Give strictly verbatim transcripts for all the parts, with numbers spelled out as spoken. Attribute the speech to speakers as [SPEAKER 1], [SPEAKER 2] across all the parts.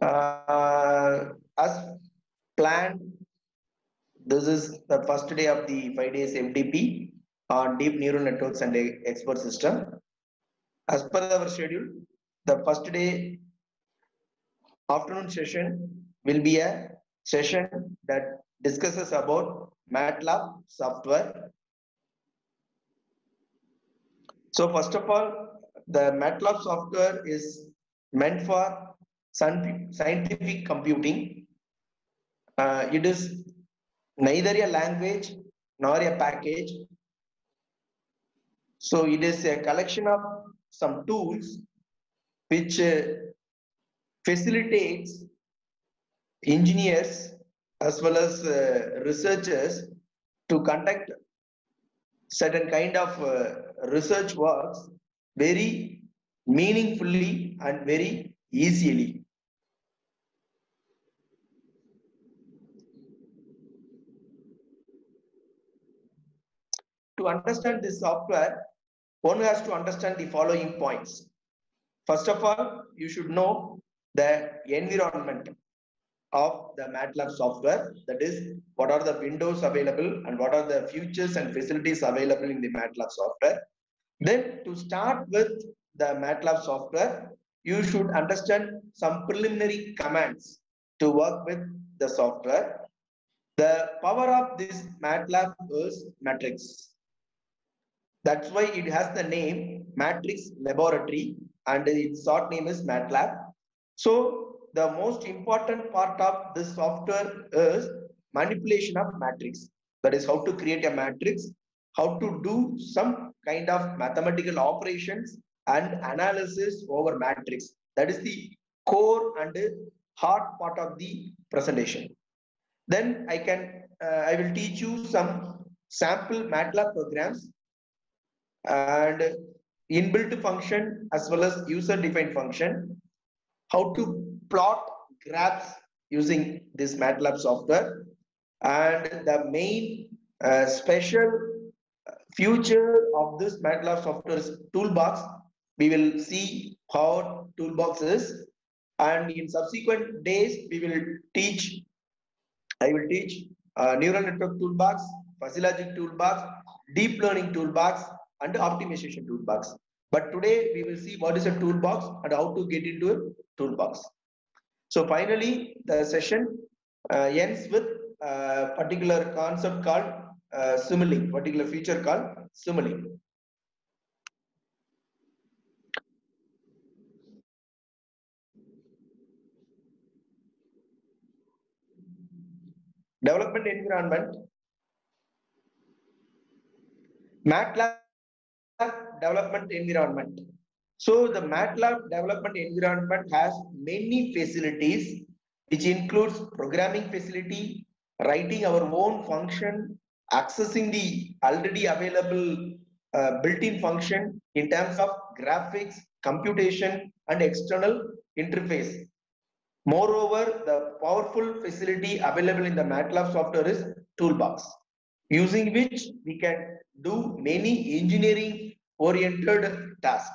[SPEAKER 1] Uh, as planned, this is the first day of the five days M D P on deep neural networks and expert system. As per our schedule, the first day afternoon session will be a session that discusses about MATLAB software. So first of all, the MATLAB software is meant for scientific computing. Uh, it is neither a language nor a package. So it is a collection of some tools which uh, facilitates engineers as well as uh, researchers to conduct certain kind of uh, research works very meaningfully and very easily. To understand this software, one has to understand the following points. First of all, you should know the environment of the MATLAB software, that is, what are the windows available and what are the features and facilities available in the MATLAB software. Then to start with the MATLAB software, you should understand some preliminary commands to work with the software. The power of this MATLAB is matrix. That's why it has the name Matrix Laboratory and its short name is MATLAB. So the most important part of this software is manipulation of matrix. That is how to create a matrix, how to do some kind of mathematical operations and analysis over matrix. That is the core and heart part of the presentation. Then I can, uh, I will teach you some sample MATLAB programs and inbuilt function as well as user defined function, how to plot graphs using this MATLAB software, and the main uh, special feature of this MATLAB software is toolbox. We will see how toolbox is, and in subsequent days we will teach, I will teach uh, neural network toolbox, fuzzy logic toolbox, deep learning toolbox, and optimization toolbox. But today we will see what is a toolbox and how to get into a toolbox. So finally, the session uh, ends with a particular concept called uh, simile, particular feature called simile. Development environment. MATLAB development environment. So the MATLAB development environment has many facilities, which includes programming facility, writing our own function, accessing the already available uh, built-in function in terms of graphics, computation, and external interface. Moreover, the powerful facility available in the MATLAB software is Toolbox, using which we can do many engineering oriented tasks.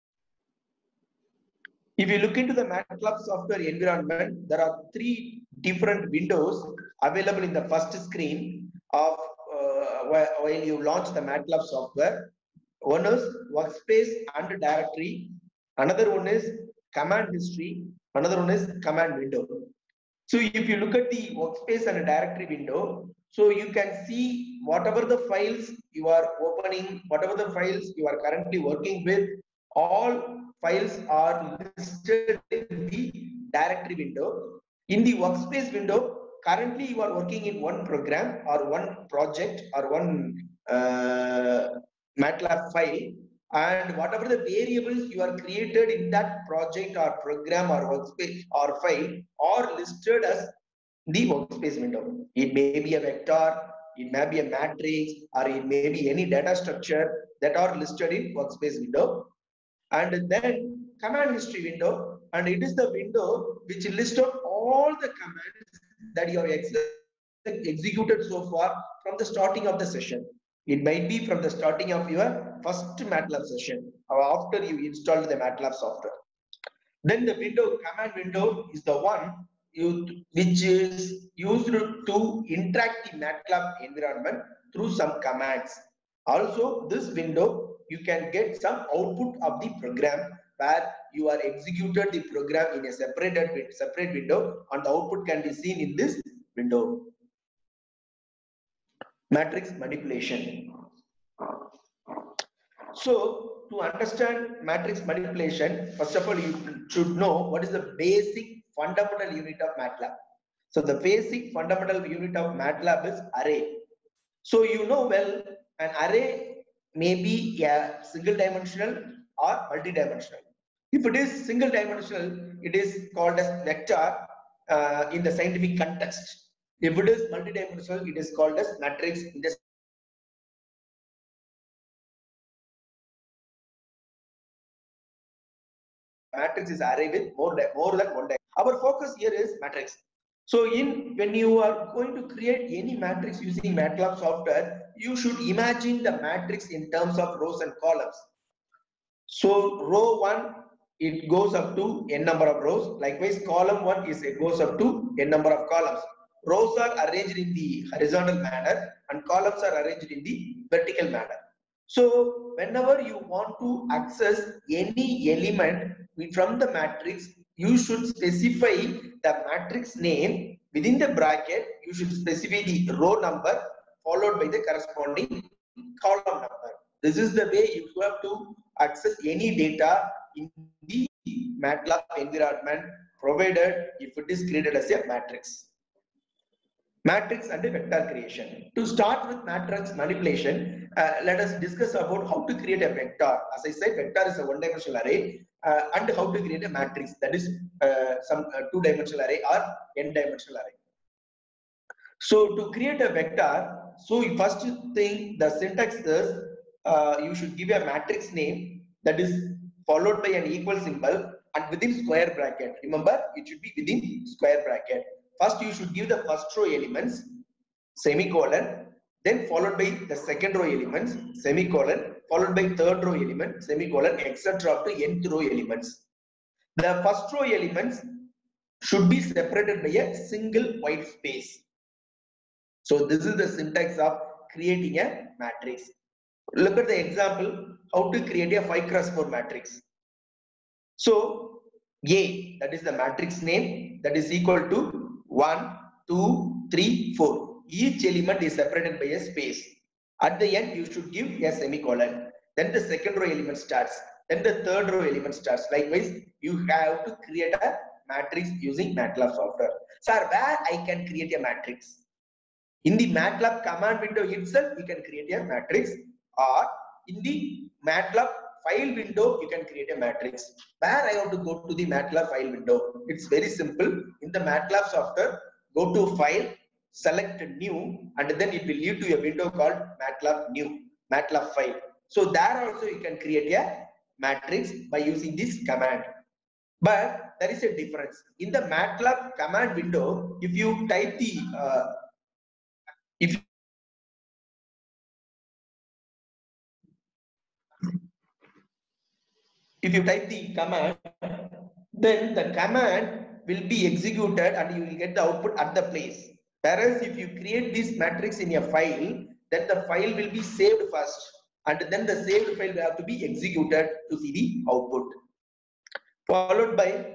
[SPEAKER 1] If you look into the MATLAB software environment, there are three different windows available in the first screen of uh, when you launch the MATLAB software. One is workspace and directory. Another one is command history. Another one is command window. So if you look at the workspace and directory window, so you can see whatever the files you are opening, whatever the files you are currently working with, all files are listed in the directory window. In the workspace window, currently you are working in one program or one project or one uh, MATLAB file, and whatever the variables you are created in that project or program or workspace or file are listed as the workspace window. It may be a vector, it may be a matrix, or it may be any data structure that are listed in workspace window. And then command history window, and it is the window which lists out all the commands that you have ex executed so far from the starting of the session. It might be from the starting of your first MATLAB session or after you installed the MATLAB software. Then the window, command window is the one you, which is used to interact the MATLAB environment through some commands. Also, this window, you can get some output of the program where you are executed the program in a separated separate window, and the output can be seen in this window. Matrix manipulation. So, to understand matrix manipulation, first of all, you should know what is the basic fundamental unit of MATLAB. So, the basic fundamental unit of MATLAB is array. So, you know well, an array may be a single dimensional or multi-dimensional. If it is single dimensional, it is called as vector uh, in the scientific context. If it is multi-dimensional, it is called as matrix in the matrix is array with more, more than one dimension. Our focus here is matrix. So in when you are going to create any matrix using MATLAB software, you should imagine the matrix in terms of rows and columns. So row one, it goes up to n number of rows. Likewise, column one is it goes up to n number of columns. Rows are arranged in the horizontal manner and columns are arranged in the vertical manner. So whenever you want to access any element from the matrix, you should specify the matrix name within the bracket. You should specify the row number followed by the corresponding column number. This is the way you have to access any data in the MATLAB environment, provided if it is created as a matrix. Matrix and vector creation. To start with matrix manipulation, uh, let us discuss about how to create a vector. As I said, vector is a one-dimensional array, uh, and how to create a matrix, that is uh, some uh, two-dimensional array or n-dimensional array. So to create a vector, so first thing, the syntax is uh, you should give a matrix name that is followed by an equal symbol and within square bracket. Remember, it should be within square bracket. First, you should give the first row elements, semicolon, then followed by the second row elements, semicolon, followed by third row element, semicolon, et cetera up to nth row elements. The first row elements should be separated by a single white space. So this is the syntax of creating a matrix. Look at the example, how to create a five cross four matrix. So A, that is the matrix name, that is equal to one, two, three, four. Each element is separated by a space. At the end, you should give a semicolon. Then the second row element starts. Then the third row element starts. Likewise, you have to create a matrix using MATLAB software. Sir, where I can create a matrix? In the MATLAB command window itself, you can create a matrix, or in the MATLAB file window, you can create a matrix. Where I have to go to the MATLAB file window? It's very simple. In the MATLAB software, go to file, select new, and then it will lead to a window called MATLAB new, MATLAB file. So there also you can create a matrix by using this command. But there is a difference. In the MATLAB command window, if you type the uh, if if you type the command, then the command will be executed and you will get the output at the place. Whereas if you create this matrix in a file, then the file will be saved first, and then the saved file will have to be executed to see the output. Followed by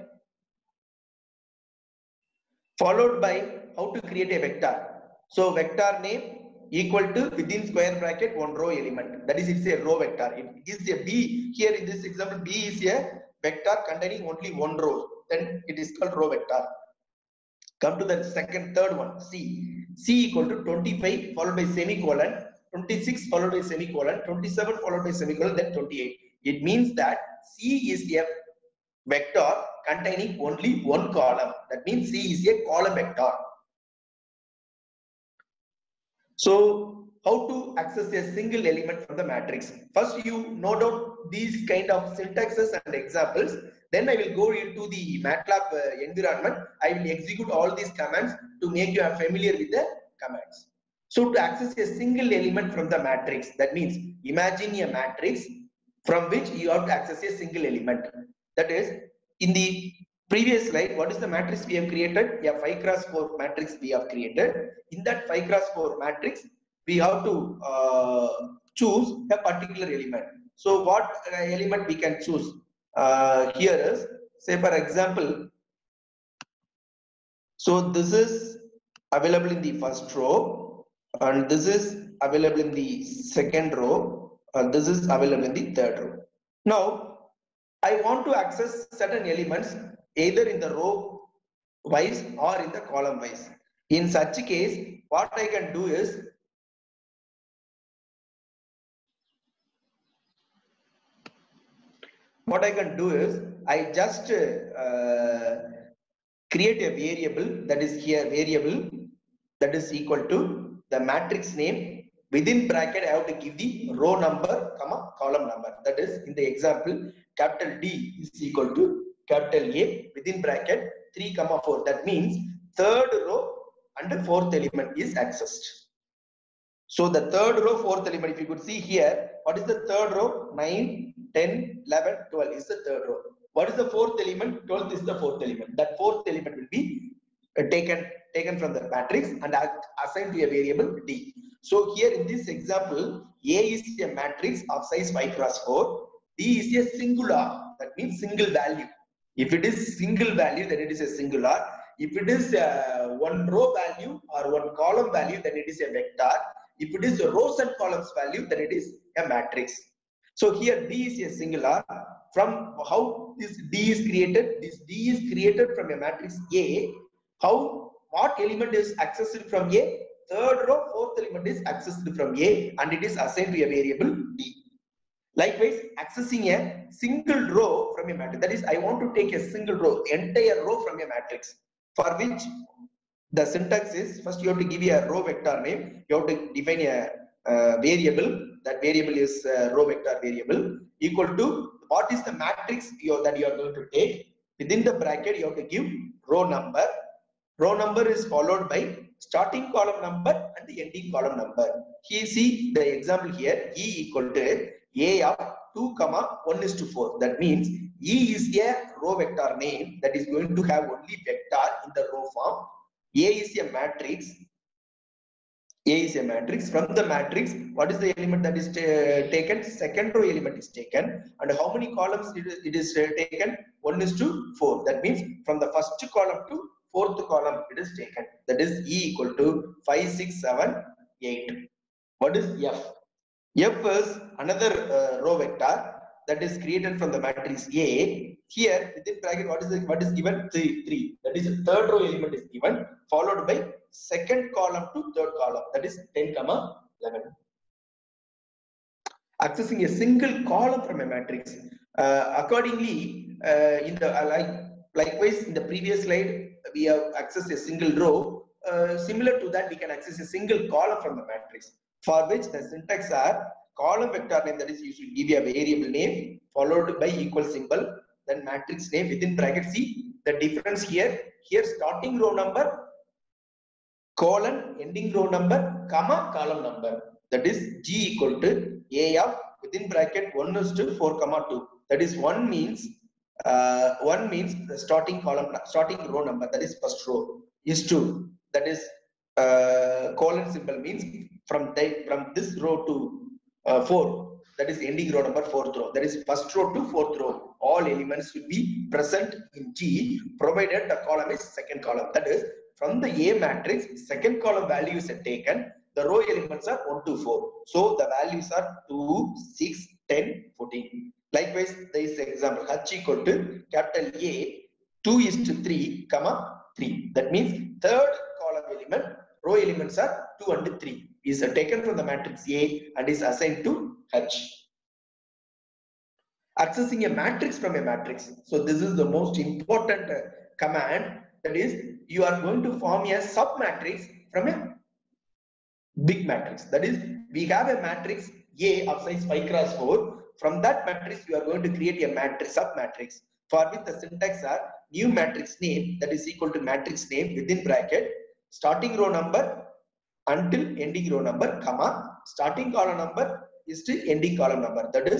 [SPEAKER 1] followed by how to create a vector. So vector name equal to within square bracket one row element. That is, it's a row vector. It is a B. Here in this example, B is a vector containing only one row. Then it is called row vector. Come to the second, third one, C. C equal to twenty-five followed by semicolon, twenty-six followed by semicolon, twenty-seven followed by semicolon, then twenty-eight. It means that C is a vector containing only one column. That means C is a column vector. So how to access a single element from the matrix? First, you note out these kind of syntaxes and examples. Then I will go into the MATLAB uh, environment. I will execute all these commands to make you familiar with the commands. So to access a single element from the matrix, that means imagine a matrix from which you have to access a single element. That is, in the previous slide, what is the matrix we have created? A five cross four matrix we have created. In that five cross four matrix, we have to uh, choose a particular element. So what uh, element we can choose uh, here is, say for example, so this is available in the first row, and this is available in the second row, and this is available in the third row. Now, I want to access certain elements either in the row wise or in the column wise. In such a case, what I can do is, what I can do is, I just uh, create a variable that is here, variable that is equal to the matrix name. Within bracket, I have to give the row number, comma, column number. That is, in the example, capital D is equal to capital A within bracket three comma four. That means third row and fourth element is accessed. So the third row, fourth element, if you could see here, what is the third row? nine, ten, eleven, twelve is the third row. What is the fourth element? twelfth is the fourth element. That fourth element will be taken, taken from the matrix and assigned to a variable D. So here in this example, A is a matrix of size five cross four. D is a singular, that means single value. If it is single value, then it is a singular. If it is uh, one row value or one column value, then it is a vector. If it is a rows and columns value, then it is a matrix. So here D is a singular. From how this D is created, this D is created from a matrix A. How, what element is accessed from A? Third row, fourth element is accessed from A, and it is assigned to a variable D. Likewise, accessing a single row from a matrix. That is, I want to take a single row, entire row from a matrix, for which the syntax is, first you have to give a row vector name. You have to define a uh, variable. That variable is uh, row vector variable equal to what is the matrix you, that you are going to take. Within the bracket, you have to give row number. Row number is followed by starting column number and the ending column number. Here, see the example here, E equal to A of two comma one is to four. That means E is a row vector name that is going to have only vector in the row form. A is a matrix. A is a matrix. From the matrix, what is the element that is taken? Second row element is taken. And how many columns it is, it is taken? one is to four. That means from the first column to fourth column it is taken. That is E equal to five, six, seven, eight. What is F? F is another uh, row vector that is created from the matrix A. Here within bracket, what is the, what is given? three, three. That is the third row element is given, followed by second column to third column. That is ten comma eleven. Accessing a single column from a matrix. Uh, accordingly, uh, in the uh, like likewise in the previous slide, we have accessed a single row. Uh, similar to that, we can access a single column from the matrix, for which the syntax are column vector name, that is you should give a variable name followed by equal symbol, then matrix name within bracket. See the difference here. Here starting row number, colon, ending row number, comma, column number. That is G equal to A of within bracket one is to four comma two. That is one means uh, one means the starting column, starting row number, that is first row, is two. That is uh, colon symbol means from the, from this row to uh, four. That is ending row number, fourth row. That is first row to fourth row. All elements will be present in G, provided the column is second column. That is, from the A matrix, second column values are taken. The row elements are one to four. So the values are two, six, ten, fourteen. Likewise, there is example H equal to capital A, two is to three, comma, three. That means third column element, row elements are two and three. Is taken from the matrix A and is assigned to H. Accessing a matrix from a matrix. So this is the most important uh, command. That is, you are going to form a sub matrix from a big matrix. That is, we have a matrix A of size five cross four. From that matrix, you are going to create a matrix sub matrix, for which the syntax are new matrix name, that is equal to matrix name within bracket starting row number until ending row number, comma, starting column number is to ending column number. That is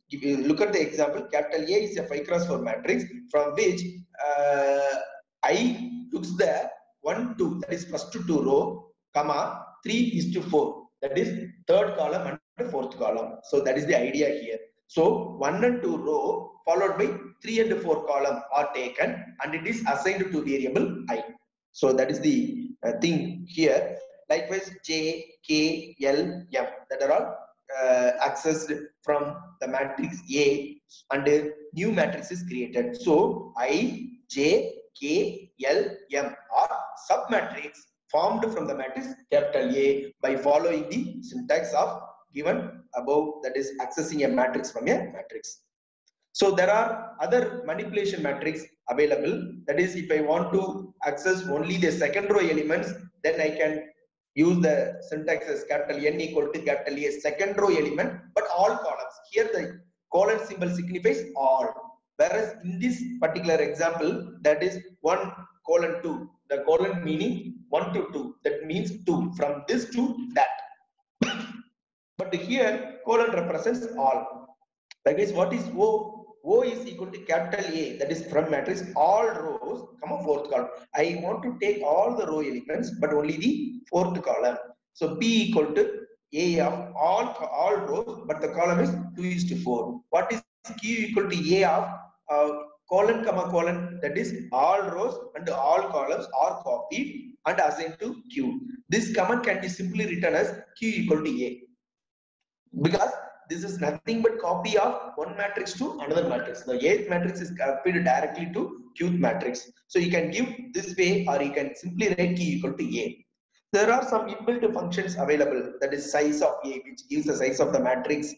[SPEAKER 1] if you look at the example, capital A is a five cross four matrix from which uh, I looks the one, two, that is first two row, comma, three is to four, that is third column and fourth column. So that is the idea here. So one and two row followed by three and four column are taken and it is assigned to variable I. So that is the uh, thing here. Likewise, J, K, L, M, that are all uh, accessed from the matrix A and a new matrix is created. So I, J, K, L, M are submatrix formed from the matrix capital A by following the syntax of given above, that is accessing a matrix from a matrix. So there are other manipulation matrix available. That is, if I want to access only the second row elements, then I can use the syntax as capital N equal to capital A second row element, but all columns. Here the colon symbol signifies all. Whereas in this particular example, that is one colon two. The colon meaning one to two. That means two. From this to that. But here colon represents all. That is, what is O? O is equal to capital A, that is from matrix all rows, comma fourth column. I want to take all the row elements, but only the fourth column. So P equal to A of all, all rows, but the column is two is to four. What is Q equal to A of uh, colon, comma colon, that is all rows and all columns are copied and assigned to Q. This command can be simply written as Q equal to A. Because this is nothing but copy of one matrix to another matrix. The eighth matrix is copied directly to Qth matrix. So you can give this way, or you can simply write Q equal to A. There are some inbuilt functions available, that is size of A, which gives the size of the matrix.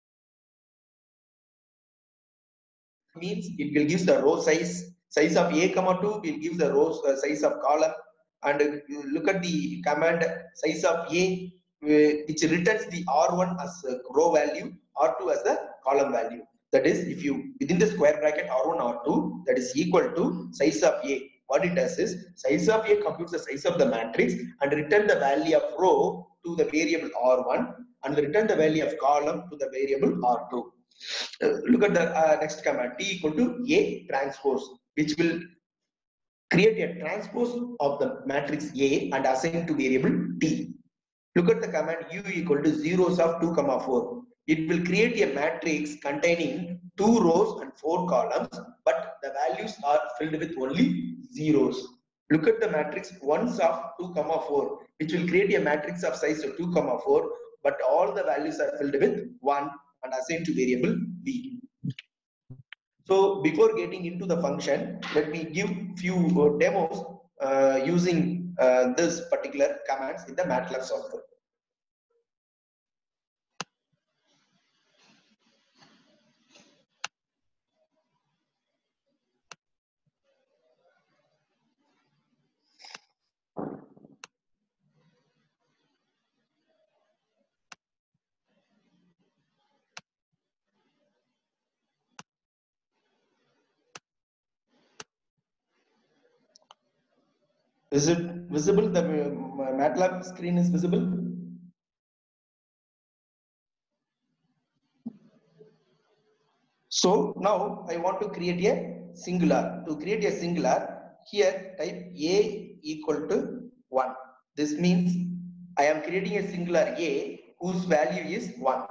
[SPEAKER 1] Means it will give the row size. Size of A comma two will give the row uh, size of column. And uh, look at the command size of A, which returns the R one as a row value, R two as the column value. That is, if you within the square bracket R one, R two, that is equal to size of A. What it does is size of A computes the size of the matrix and return the value of row to the variable R one and return the value of column to the variable R two. Uh, look at the uh, next command, T equal to A transpose, which will create a transpose of the matrix A and assign to variable T. Look at the command U equal to zeros of two comma four. It will create a matrix containing two rows and four columns, but the values are filled with only zeros. Look at the matrix ones of two comma four, which will create a matrix of size of two comma four, but all the values are filled with one and assigned to variable B. So before getting into the function, let me give few uh, demos uh, using uh, this particular commands in the MATLAB software. Is it visible? The uh, MATLAB screen is visible? So now I want to create a singular. To create a singular, here type A equal to one. This means I am creating a singular A whose value is one.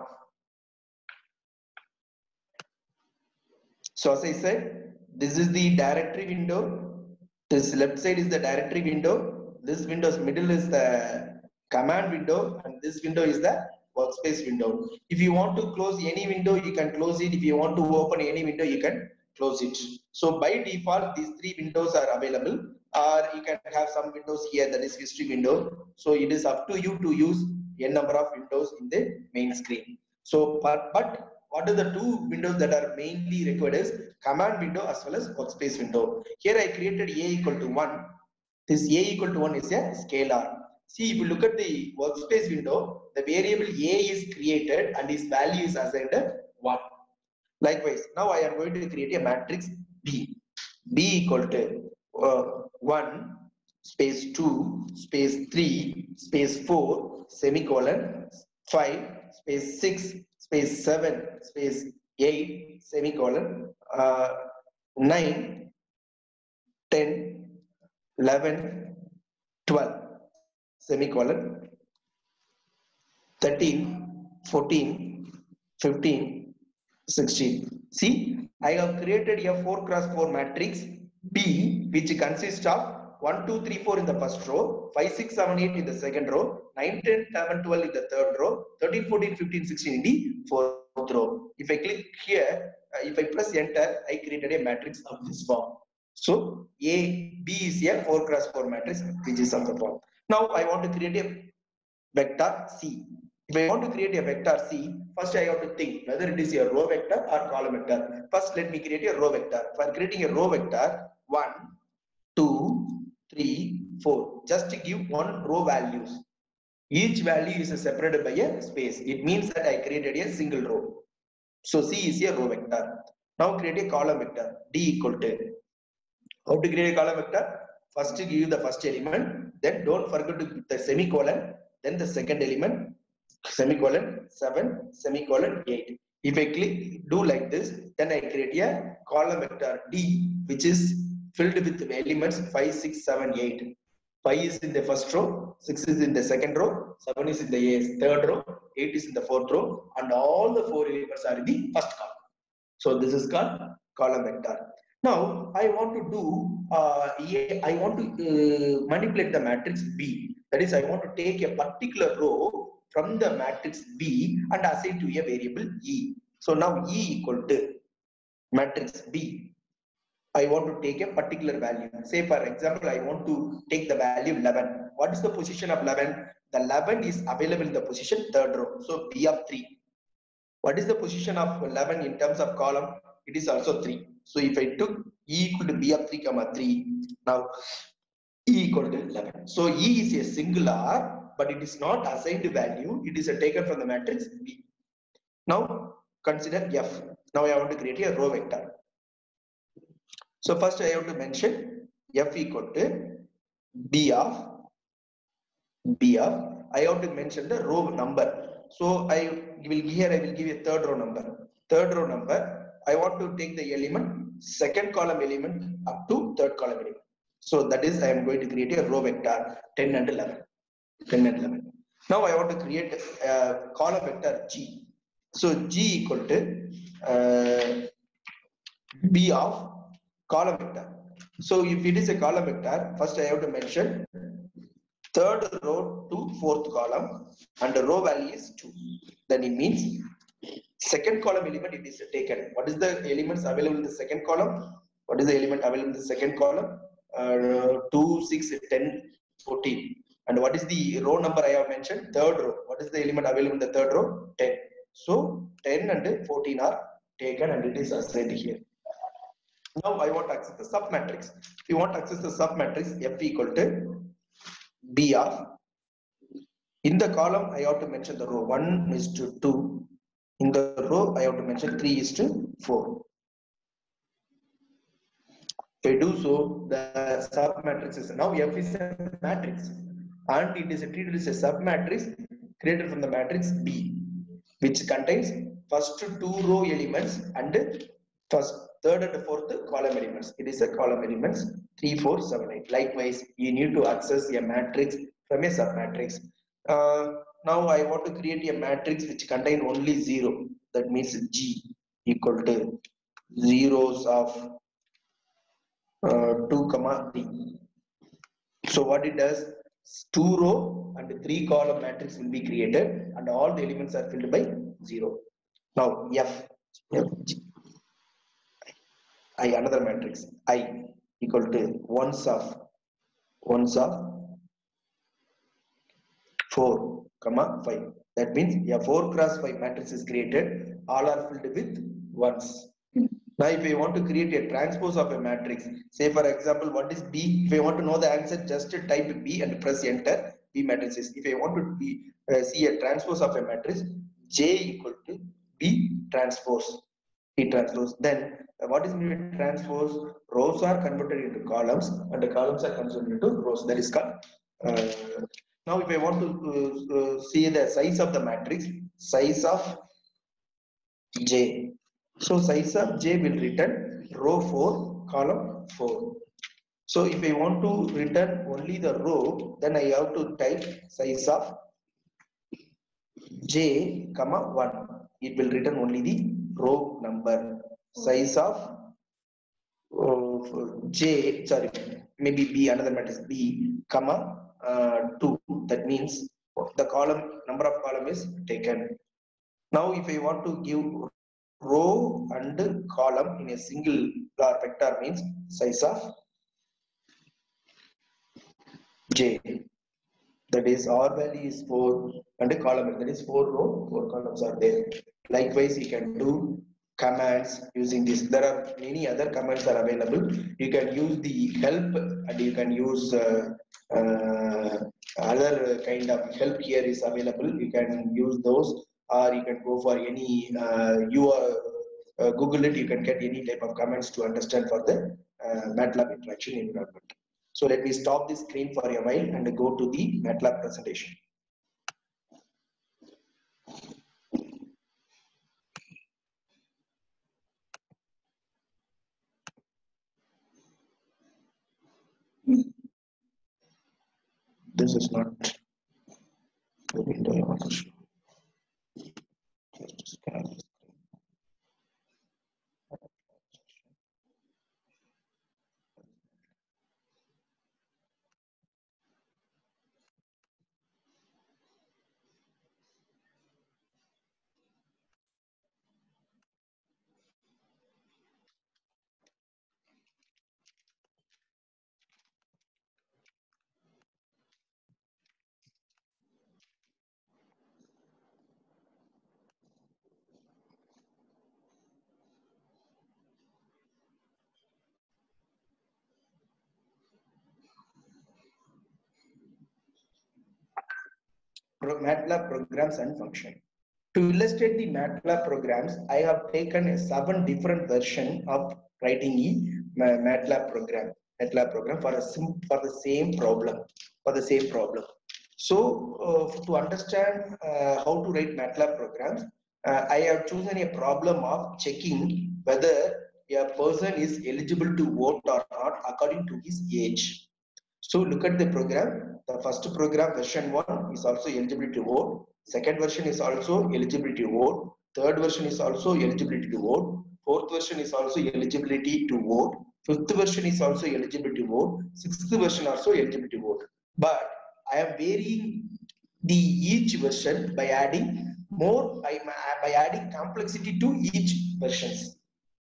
[SPEAKER 1] So as I said, this is the directory window. This left side is the directory window. This window's middle is the command window, and this window is the workspace window. If you want to close any window, you can close it. If you want to open any window, you can close it. So by default, these three windows are available, or you can have some windows here, that is history window. So it is up to you to use n number of windows in the main screen. So but, but what are the two windows that are mainly required is command window as well as workspace window. Here I created A equal to one. This A equal to one is a scalar. See, if you look at the workspace window, the variable A is created and its value is assigned one. Likewise, now I am going to create a matrix B. B equal to uh, one space two space three space four semicolon five space six space seven space eight, semicolon, uh, nine, ten, eleven, twelve, semicolon, thirteen, fourteen, fifteen, sixteen. See, I have created a four cross four matrix B, which consists of one, two, three, four in the first row, five, six, seven, eight in the second row, nine, ten, eleven, twelve in the third row, thirteen, fourteen, fifteen, sixteen in the fourth row. If I click here, uh, if I press enter, I created a matrix of this form. So A, B is a four cross four matrix, which is of the form. Now I want to create a vector C. If I want to create a vector C, first I have to think whether it is a row vector or column vector. First, let me create a row vector. For creating a row vector, one, two, three, four. Just to give one row values. Each value is separated by a space. It means that I created a single row. So C is a row vector. Now create a column vector. D equal to. How to create a column vector? First give the first element. Then don't forget to put the semicolon. Then the second element. Semicolon seven, semicolon eight. If I click do like this, then I create a column vector D, which is filled with elements five, six, seven, eight. five is in the first row, six is in the second row, seven is in the third row, eight is in the fourth row, and all the four elements are in the first column. So this is called column vector. Now I want to do, uh, I want to uh, manipulate the matrix B. That is, I want to take a particular row from the matrix B and assign to a variable E. So now E equal to matrix B. I want to take a particular value. Say for example, I want to take the value eleven. What is the position of eleven? The eleven is available in the position third row. So B of three. What is the position of eleven in terms of column? It is also three. So if I took E equal to B of three comma three, now E equal to eleven. So E is a singular, but it is not assigned value. It is a taken from the matrix B. Now consider F. Now I want to create a row vector. So first I have to mention F equal to B of B of. I have to mention the row number. So I will here I will give a third row number. Third row number. I want to take the element second column element up to third column element. So that is I am going to create a row vector ten and eleven. ten and eleven. Now I want to create a column vector G. So G equal to uh, B of column vector. So if it is a column vector, first I have to mention third row to fourth column and the row value is two. Then it means second column element it is taken. What is the elements available in the second column? What is the element available in the second column? Uh, two, six, ten, fourteen. And what is the row number I have mentioned? Third row. What is the element available in the third row? ten. So ten and fourteen are taken and it is assigned here. Now I want to access the submatrix. If you want to access the submatrix, F equal to B of. In the column, I have to mention the row one is to two. In the row, I have to mention three is to four. If I do so, the submatrix is now F is a matrix, and it is treated as a submatrix created from the matrix B, which contains first two row elements and first, third and fourth column elements. It is a column elements three, four, seven, eight. Likewise, you need to access a matrix from a submatrix. Uh, now I want to create a matrix which contain only zero. That means G equal to zeros of uh, two comma three. So what it does? Two row and three column matrix will be created, and all the elements are filled by zero. Now F, F G. I another matrix I equal to ones of ones of four comma five. That means a four cross five matrix is created. All are filled with ones. Now, if I want to create a transpose of a matrix, say for example, what is B? If I want to know the answer, just type B and press enter. B matrices. If I want to be, uh, see a transpose of a matrix, J equal to B transpose. B transpose. Then uh, what is meant by transpose? Rows are converted into columns, and the columns are converted into rows. That is called. Uh, now, if I want to uh, uh, see the size of the matrix, size of J. So size of j will return row four, column four. So if I want to return only the row, then I have to type size of j, comma one. It will return only the row number. Size of uh, j, sorry, maybe b, another matrix b, comma uh, two. That means the column number of column is taken. Now if I want to give row and column in a single vector means size of j. That is R value is four and a column that is four row, four columns are there. Likewise, you can do commands using this. There are many other commands are available. You can use the help and you can use uh, uh, other kind of help here is available. You can use those, or you can go for any uh, you are uh, Google it. You can get any type of commands to understand for the uh, MATLAB interaction environment. So let me stop the screen for a while and go to the MATLAB presentation. This is not the window I want to show. MATLAB programs and function. To illustrate the MATLAB programs, I have taken a seven different version of writing a MATLAB program, MATLAB program for a sim for the same problem, for the same problem. So uh, to understand uh, how to write MATLAB programs, uh, I have chosen a problem of checking whether a person is eligible to vote or not according to his age. So look at the program. The first program version one is also eligibility to vote. Second version is also eligibility to vote. Third version is also eligibility to vote. Fourth version is also eligibility to vote. Fifth version is also eligibility to vote. Sixth version also eligibility to vote. But I am varying the each version by adding more by, by adding complexity to each versions.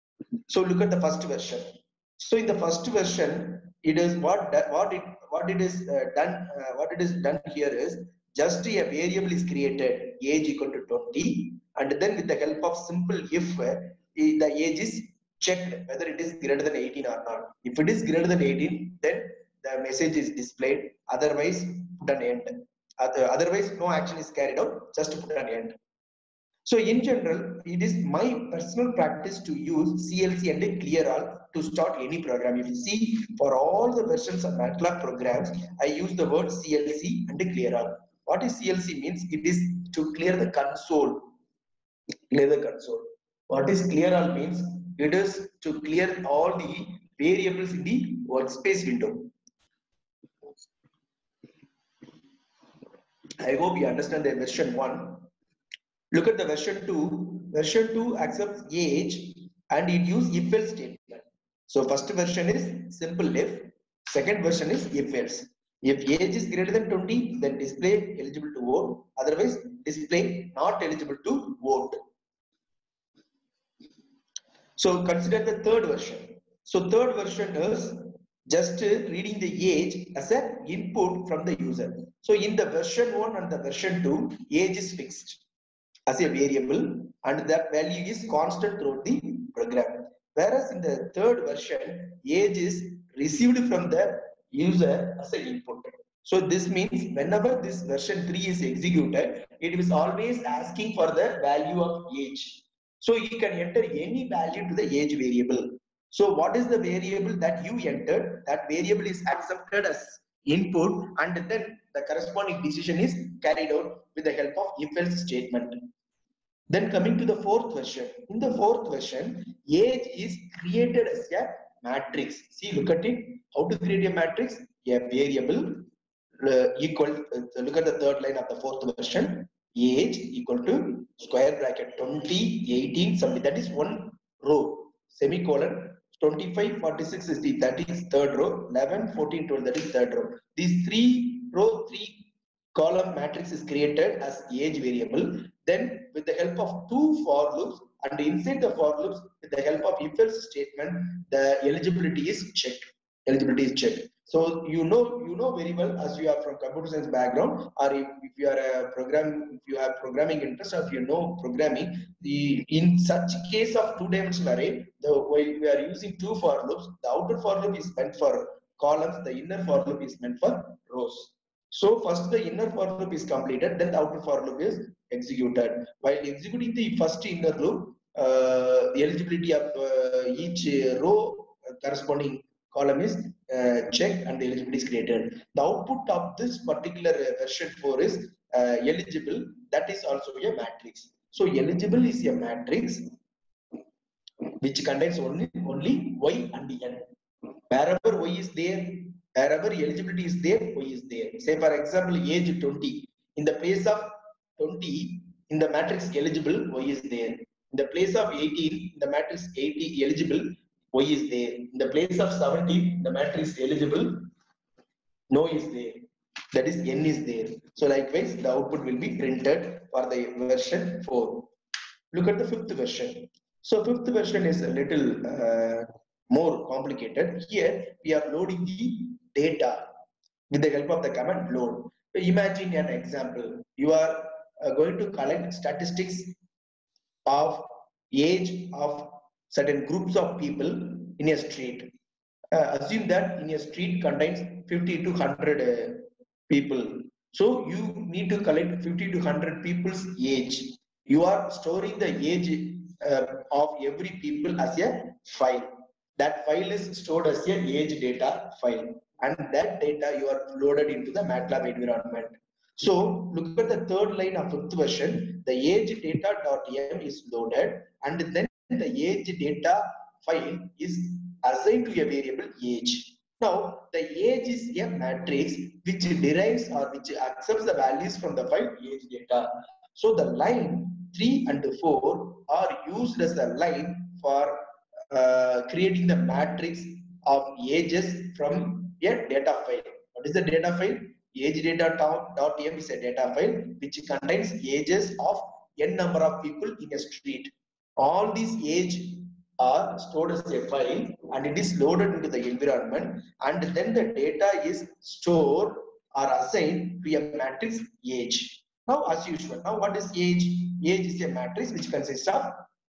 [SPEAKER 1] So look at the first version. So in the first version, it is what what it what it is uh, done uh, what it is done here is just a variable is created age equal to twenty, and then with the help of simple if uh, the age is checked whether it is greater than eighteen or not. If it is greater than eighteen, then the message is displayed. Otherwise, put an end. Otherwise, no action is carried out. Just put an end. So in general, it is my personal practice to use C L C and a clear all to start any program. If you see, for all the versions of MATLAB programs, I use the word C L C and a clear all. What is C L C means? It is to clear the console. Clear the console. What is clear all means? It is to clear all the variables in the workspace window. I hope you understand the version one. Look at the version two. Version two accepts age and it uses if else statement. So first version is simple if. Second version is if else. If age is greater than twenty, then display eligible to vote. Otherwise, display not eligible to vote. So consider the third version. So third version is just reading the age as an input from the user. So in the version one and the version two, age is fixed as a variable and that value is constant throughout the program. Whereas in the third version, age is received from the user as an input. So this means whenever this version three is executed, it is always asking for the value of age. So you can enter any value to the age variable. So what is the variable that you entered? That variable is accepted as input and then the corresponding decision is carried out with the help of if else statement. Then coming to the fourth version. In the fourth version, age is created as a matrix. See, look at it. How to create a matrix? A variable uh, equal, uh, look at the third line of the fourth version. Age equal to square bracket twenty, eighteen, something. That is one row. Semicolon. twenty-five, forty-six is the, that is third row. eleven, fourteen, twelve, that is third row. These three row, three column matrix is created as age variable. Then with the help of two for loops, and inside the for loops, with the help of if else statement, the eligibility is checked. Eligibility is checked. So you know, you know very well, as you are from computer science background, or if, if you are a program, if you have programming interest, or if you know programming, the in such case of two dimensional array, the while we are using two for loops, the outer for loop is meant for columns, the inner for loop is meant for rows. So first the inner for loop is completed, then the outer for loop is executed. While executing the first inner loop, uh, the eligibility of uh, each uh, row uh, corresponding column is uh, checked and the eligibility is created. The output of this particular uh, version four is uh, eligible. That is also a matrix. So eligible is a matrix which contains only only y and n. Wherever y is there, wherever eligibility is there, y is there. Say for example, age twenty. In the place of twenty, in the matrix eligible, y is there. In the place of eighteen, in the matrix eighty eligible, y is there. In the place of seventeen, in the matrix eligible, no is there. That is n is there. So likewise, the output will be printed for the version four. Look at the fifth version. So fifth version is a little uh, more complicated. Here we are loading the data with the help of the command load. So imagine an example. You are uh, going to collect statistics of age of certain groups of people in a street. Uh, assume that in a street contains fifty to one hundred uh, people. So you need to collect fifty to one hundred people's age. You are storing the age uh, of every people as a file. That file is stored as a age data file, and that data you are loaded into the MATLAB environment. So look at the third line of fifth version. The age data.m is loaded, and then the age data file is assigned to a variable age. Now the age is a matrix which derives or which accepts the values from the file age data. So the line three and four are used as a line for uh, creating the matrix of ages from a data file. What is the data file? Age data.m is a data file which contains ages of n number of people in a street. All these age are stored as a file and it is loaded into the environment, and then the data is stored or assigned to a matrix age. Now as usual, now what is age? Age is a matrix which consists of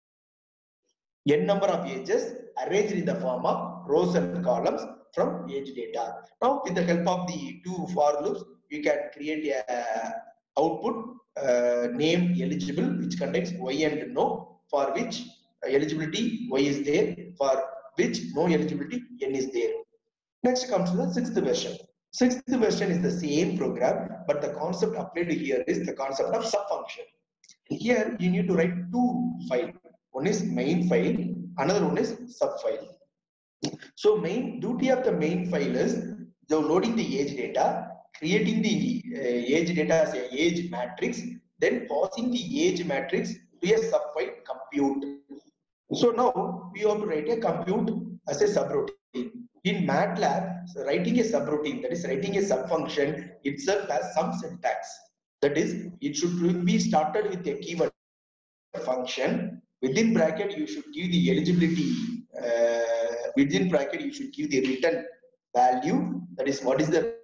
[SPEAKER 1] n number of ages arranged in the form of rows and columns from age data. Now with the help of the two for loops, you can create a output uh, name eligible which contains y and no, for which eligibility y is there, for which no eligibility n is there. Next comes to the sixth version. Sixth version is the same program, but the concept applied here is the concept of subfunction. Here you need to write two files. One is main file, another one is subfile. So main duty of the main file is loading the age data, creating the uh, age data as a age matrix, then passing the age matrix to a subfile compute. So now we have to write a compute as a subroutine. In MATLAB, so writing a subroutine, that is writing a subfunction itself has some syntax. That is, it should be started with a keyword function. Within bracket, you should give the eligibility. Uh, within bracket, you should give the return value. That is, what is the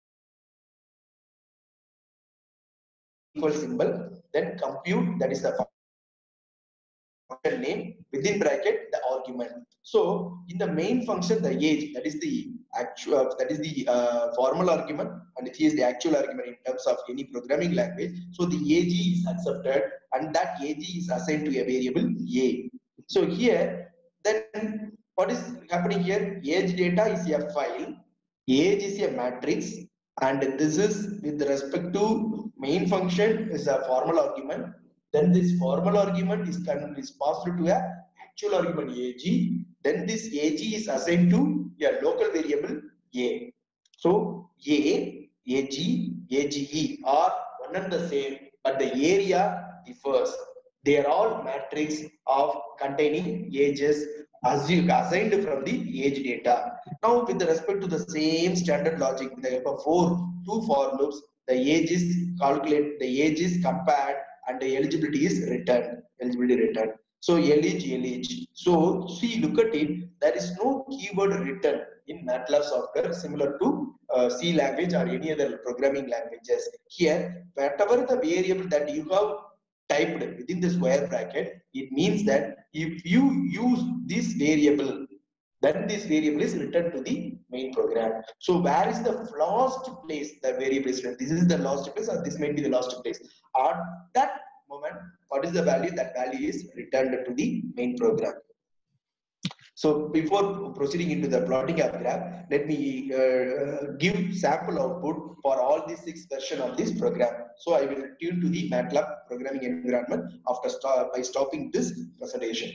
[SPEAKER 1] equal symbol. Then compute, that is the function name. Within bracket, the argument. So in the main function, the age, that is the actual, that is the uh, formal argument, and it is the actual argument in terms of any programming language. So the age is accepted, and that age is assigned to a variable a. So here, then what is happening here? Age data is a file, age is a matrix, and this is with respect to main function is a formal argument. Then this formal argument is, is passed to a actual argument ag. Then this ag is assigned to a local variable a. So a, ag, age are one and the same, but the area differs. They are all matrix of containing ages as you assigned from the age data. Now, with respect to the same standard logic, with the help of four two for loops, the age is calculated, the age is compared, and the eligibility is returned. Eligibility returned. So age, age. So see, look at it. There is no keyword written in MATLAB software similar to uh, C language or any other programming languages. Here, whatever the variable that you have typed within the square bracket, it means that if you use this variable, then this variable is returned to the main program. So where is the last place the variable is written? This is the last place, or this may be the last place. At that moment, what is the value? That value is returned to the main program. So before proceeding into the plotting of graph, let me uh, give sample output for all these six versions of this program. So I will tune to the MATLAB programming environment after start by stopping this presentation.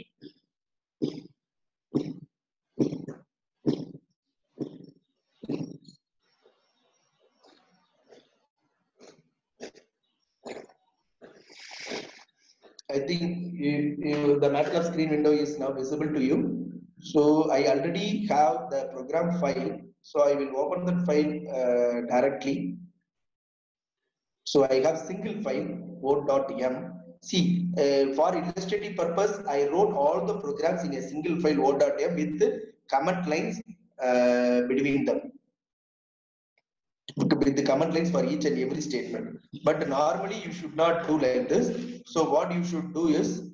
[SPEAKER 1] I think you, you, the MATLAB screen window is now visible to you. So I already have the program file. So I will open that file uh, directly. So I have single file o.m. See, uh, for illustrative purpose, I wrote all the programs in a single file o.m with comment lines uh, between them. With the comment lines for each and every statement. But normally you should not do like this. So what you should do is,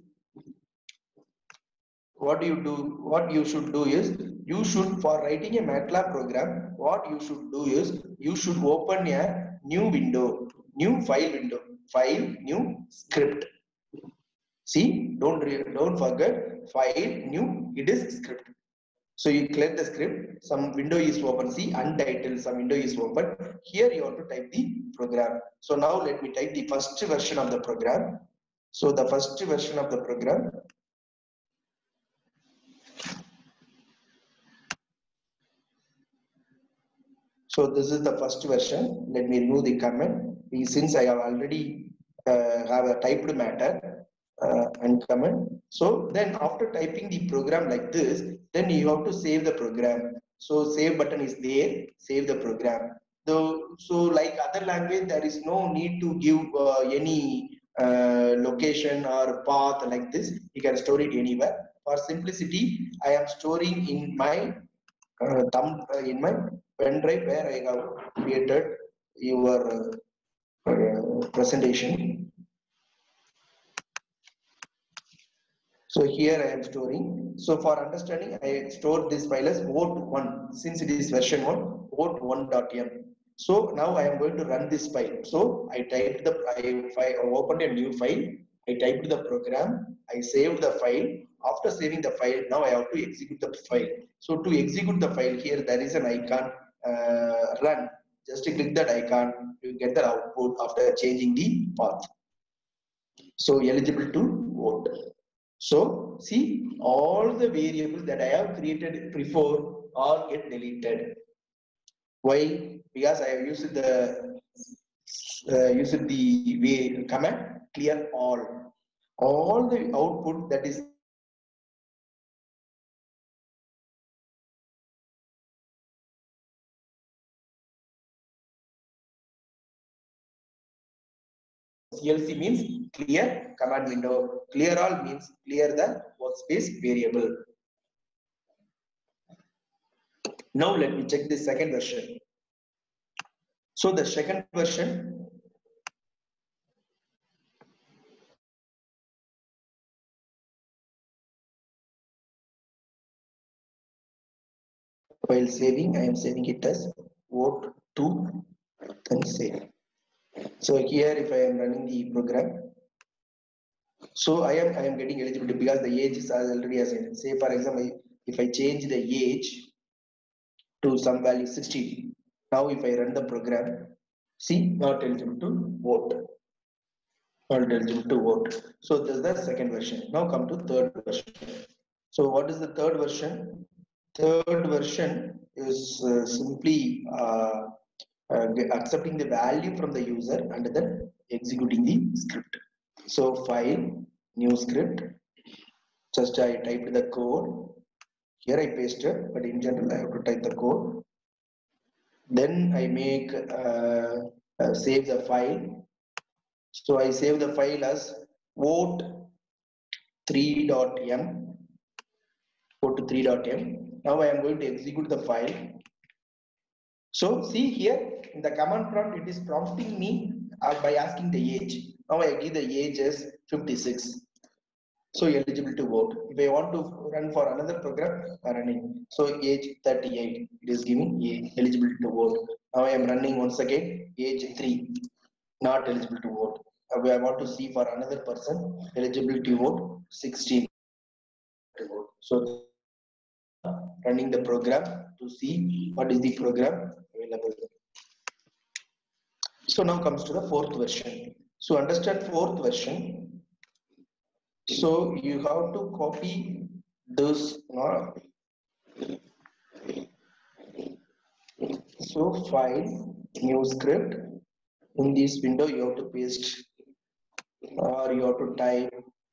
[SPEAKER 1] what you do, what you should do is, you should, for writing a MATLAB program, what you should do is, you should open a new window, new file window, file, new script. See, don't don't forget, file, new, it is script. So you clear the script, some window is open, see untitled, some window is open. Here you want to type the program. So now let me type the first version of the program. So the first version of the program. So this is the first version. Let me remove the comment. Since I have already uh, have a typed matter uh, and comment. So then after typing the program like this, then you have to save the program. So save button is there, save the program. So, so like other language, there is no need to give uh, any uh, location or path like this. You can store it anywhere. For simplicity, I am storing in my uh, thumb uh, in my pen drive where I have created your uh, uh, presentation. So here I am storing. So for understanding, I store this file as O T one. Since it is version one, O T one.m. So now I am going to run this file. So I typed the I, I opened a new file. I typed the program. I saved the file. After saving the file, now I have to execute the file. So to execute the file, here there is an icon uh, run. Just click that icon to get the output after changing the path. So eligible to vote. So see, all the variables that I have created before all get deleted. Why? Because I have used the uh, used the way command clear all. All the output that is C L C means clear command window. Clear all means clear the workspace variable. Now let me check the second version. So the second version, while saving, I am saving it as vote two, then save. So here, if I am running the program, so I am I am getting eligibility because the age is already assigned. Say for example, if I change the age to some value sixteen, now if I run the program, see, not eligible to vote. Not eligible to vote. So this is the second version. Now come to third version. So what is the third version? Third version is uh, simply uh, uh, accepting the value from the user and then executing the script. So file, new script. Just I typed the code. Here I pasted, but in general I have to type the code. Then I make uh, uh, save the file. So I save the file as vote three.m. Go to three.m. Now I am going to execute the file. So see here in the command prompt, it is prompting me uh, by asking the age. Now I give the age as fifty-six. So eligible to vote. If I want to run for another program, I am running. So age thirty-eight, it is giving age eligible to vote. Now I am running once again, age three, not eligible to vote. I want to see for another person, eligible to vote, sixteen. So running the program to see what is the program available. So now comes to the fourth version. So understand fourth version. So you have to copy this. Uh, so file, new script. In this window, you have to paste or you have to type.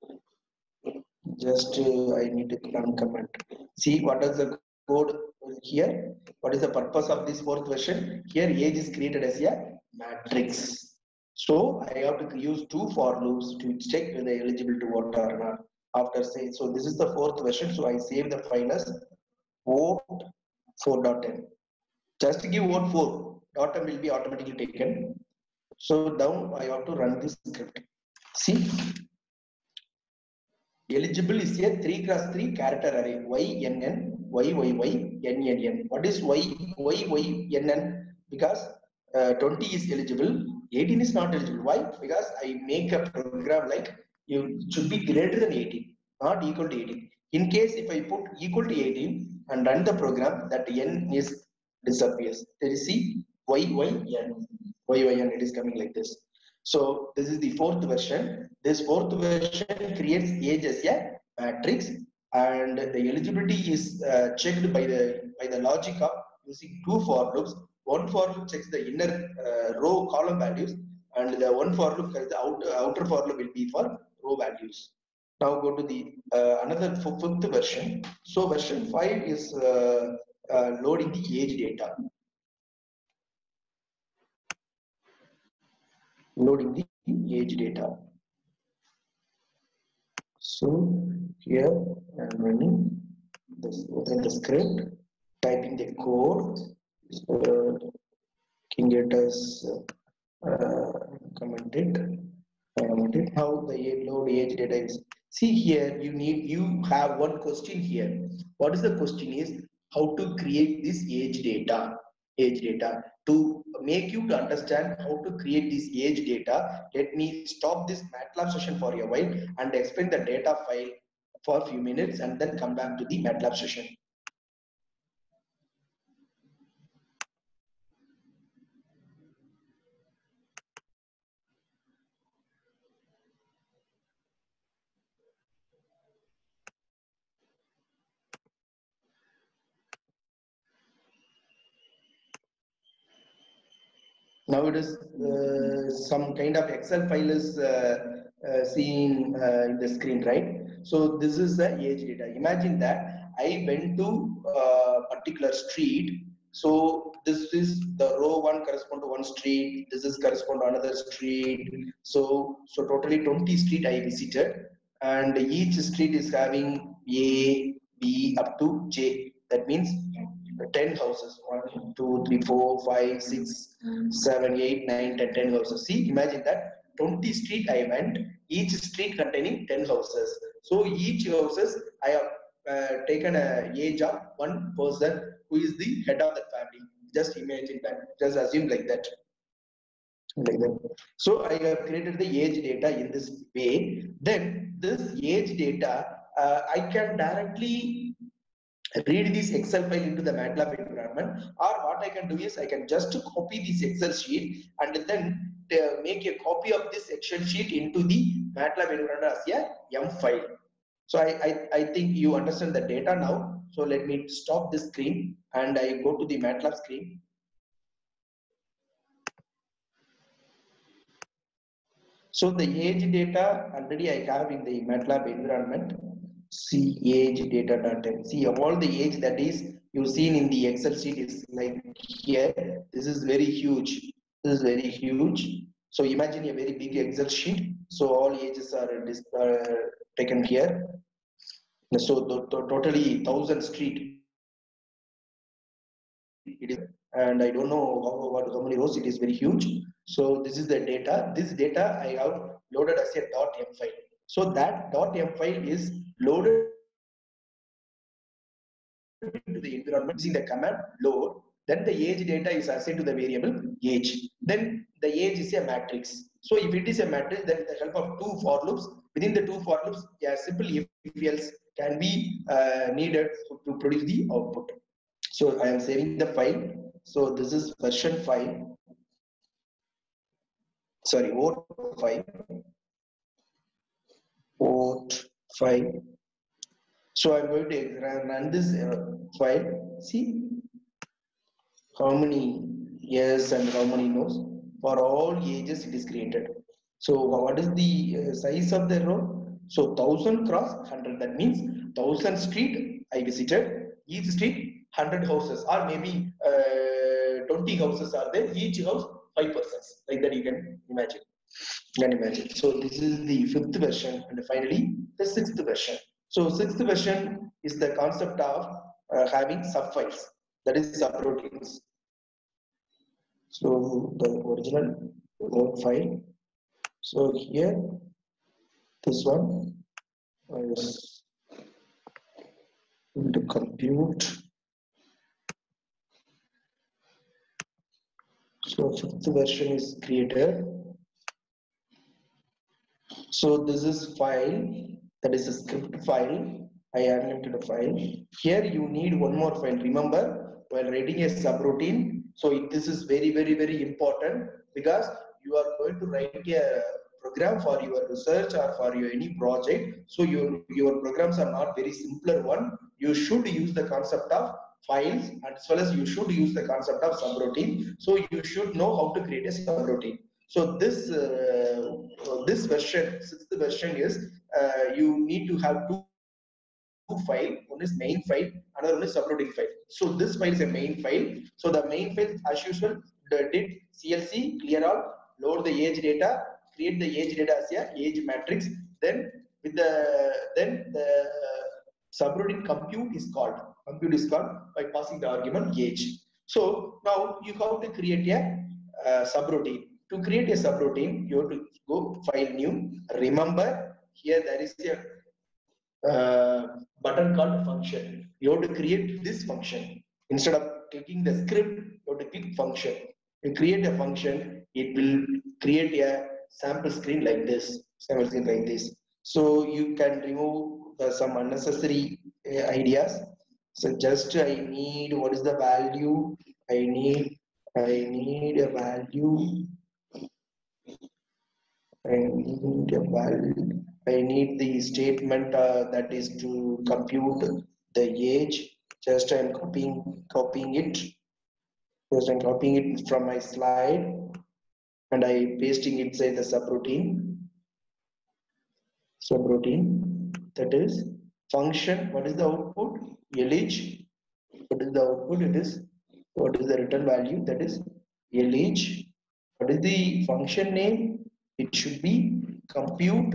[SPEAKER 1] Just uh, I need to run command. See what is the code here? What is the purpose of this fourth version? Here age is created as a matrix. So I have to use two for loops to check whether eligible to vote or not. After say, so this is the fourth version. So I save the file as vote four.m. Just give vote four. .m will be automatically taken. So now I have to run this script. See. Eligible is a three cross three character array. Y N N, Y Y Y, N N N. What is Y Y Y N N? Because uh, twenty is eligible, eighteen is not eligible. Why? Because I make a program like you should be greater than eighteen, not equal to eighteen. In case if I put equal to eighteen and run the program, that N is disappears. There is C Y Y N. Y Y N, it is coming like this. So this is the fourth version. This fourth version creates age as a matrix, and the eligibility is uh, checked by the by the logic of using two for loops. One for loop checks the inner uh, row column values, and the one for loop the outer, outer for loop will be for row values. Now go to the uh, another fifth version. So version five is uh, uh, loading the age data. Loading the age data. So here I'm running this within the script, typing the code. So can get us uh, commented. Commented how the load age data is. See here, you need you have one question here. What is the question is how to create this age data? Age data. To make you to understand how to create this age data, let me stop this MATLAB session for a while and explain the data file for a few minutes and then come back to the MATLAB session. Now it is uh, some kind of Excel file is uh, uh, seen uh, in the screen, right? So this is the age data. Imagine that I went to a particular street. So this is the row one correspond to one street. This is correspond to another street. So so totally twenty street I visited, and each street is having A, B up to J. That means ten houses. One, two, three, four, five, six, seven, eight, nine, ten, ten houses. See, imagine that twenty street I went, each street containing ten houses. So each houses I have uh, taken a age of one person who is the head of the family. Just imagine that. Just assume like that. Like that. So I have created the age data in this way. Then this age data, uh, I can directly read this Excel file into the MATLAB environment, or what I can do is I can just copy this Excel sheet and then uh, make a copy of this Excel sheet into the MATLAB environment as a M file. So I, I, I think you understand the data now. So let me stop this screen and I go to the MATLAB screen. So the age data already I have in the MATLAB environment. See age data.m. See all the age that is you seen in the Excel sheet is like here. This is very huge. This is very huge. So imagine a very big Excel sheet. So all ages are uh, taken here. So the, the totally thousand street. It is, and I don't know how, what, how many rows. It is very huge. So this is the data. This data I have loaded as a .m file. So that .m file is loaded into the environment using the command load. Then the age data is assigned to the variable age. Then the age is a matrix. So if it is a matrix, then with the help of two for loops, within the two for loops, a simple if else can be uh, needed to produce the output. So I am saving the file. So this is version five. Sorry, port five. Port five. So I'm going to run this uh, file. See how many years and how many nodes for all ages it is created. So what is the uh, size of the row? So thousand cross hundred. That means thousand street I visited. Each street hundred houses, or maybe uh, twenty houses are there. Each house five persons. Like that you can imagine. You can imagine. So this is the fifth version, and finally the sixth version. So sixth version is the concept of uh, having subfiles, that is subroutines. So the original code file. So here, this one is going to compute. So fifth version is created. So this is file, that is a script file. I added to the file. Here you need one more file. Remember, while writing a subroutine, so it, this is very, very, very important because you are going to write a program for your research or for your any project. So your your programs are not very simpler one. You should use the concept of files as well as you should use the concept of subroutine. So you should know how to create a subroutine. So this uh, this version, sixth version is uh, you need to have two file. One is main file, another one is subroutine file. So this file is a main file. So the main file, as usual, the did C L C clear all, load the age data, create the age data as a age matrix. Then with the then the subroutine compute is called. Compute is called by passing the argument age. So now you have to create a uh, subroutine. To create a subroutine, you have to go file new. Remember, here there is a uh, button called function. You have to create this function. Instead of clicking the script, you have to click function. You create a function, it will create a sample screen like this. Sample screen like this. So you can remove uh, some unnecessary uh, ideas. So just I need, what is the value? I need I need a value. I need a value. I need the statement uh, that is to compute the age. Just I'm copying copying it. Just I'm copying it from my slide and I pasting it inside the subroutine. Subroutine, that is function. What is the output? Age. What is the output? It is what is the return value? That is age. What is the function name? It should be compute.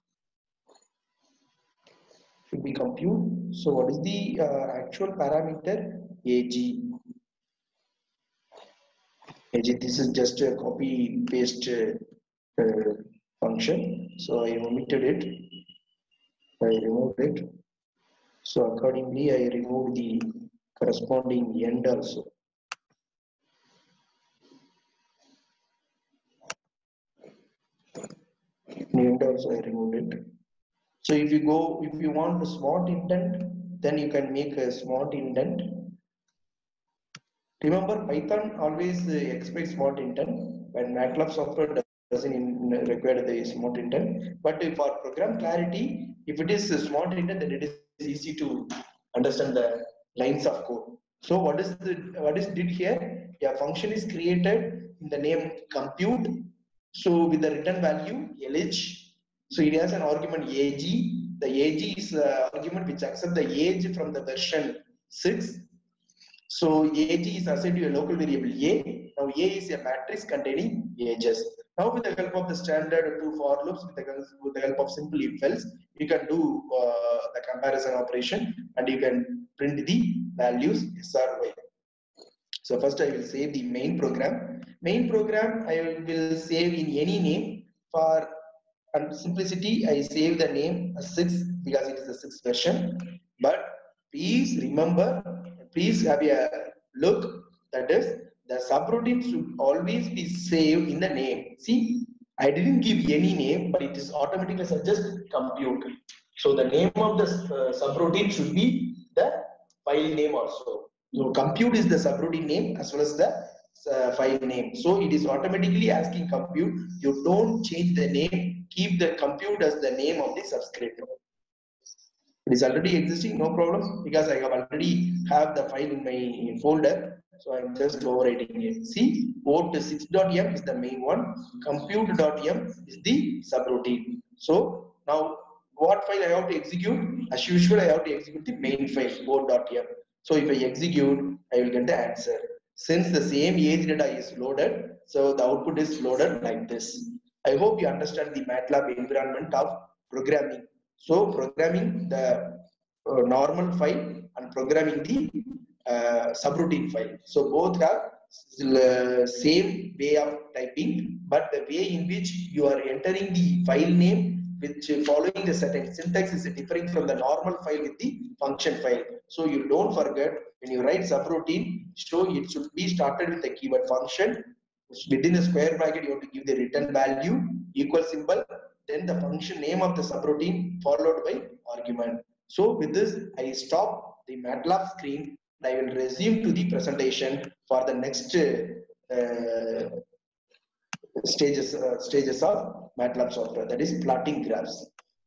[SPEAKER 1] Should be compute. So what is the uh, actual parameter? Ag. Ag. This is just a copy paste uh, uh, function. So I omitted it. I removed it. So accordingly, I removed the corresponding end also. End also I removed it. So if you go, if you want a smart indent, then you can make a smart indent. Remember, Python always uh, expects smart indent. when MATLAB software doesn't in, require the smart intent. But for program clarity, if it is a smart intent, then it is easy to understand the lines of code. So what is the what is did here? A function is created in the name compute. So with the return value L H. So it has an argument ag. The ag is an argument which accepts the age from the version six. So ag is assigned to a local variable a. Now a is a matrix containing ages. Now with the help of the standard two for loops, with the, with the help of simple if else, you can do uh, the comparison operation and you can print the values S or Y. So first I will save the main program. Main program I will save in any name. For and simplicity, I save the name as six because it is the sixth version. But please remember, please have a look, that is the subroutine should always be saved in the name. See, I didn't give any name, but it is automatically suggest compute. So the name of the uh, subroutine should be the file name also. So compute is the subroutine name as well as the uh, file name. So it is automatically asking compute. You don't change the name. Keep the compute as the name of the subscript. It is already existing, no problem, because I have already have the file in my folder. So I'm just overwriting it. See, port six dot m is the main one. Compute dot m is the subroutine. So now what file I have to execute? As usual, I have to execute the main file port dot m. So if I execute, I will get the answer. Since the same age data is loaded, so the output is loaded like this. I hope you understand the MATLAB environment of programming. So programming the uh, normal file and programming the uh, subroutine file. So both have uh, same way of typing, but the way in which you are entering the file name, which uh, following the certain syntax is different from the normal file with the function file. So you don't forget, when you write subroutine, so it should be started with the keyword function. Within the square bracket, you have to give the return value, equal symbol, then the function name of the subroutine followed by argument. So with this, I stop the MATLAB screen and I will resume to the presentation for the next uh, stages uh, stages of MATLAB software, that is plotting graphs.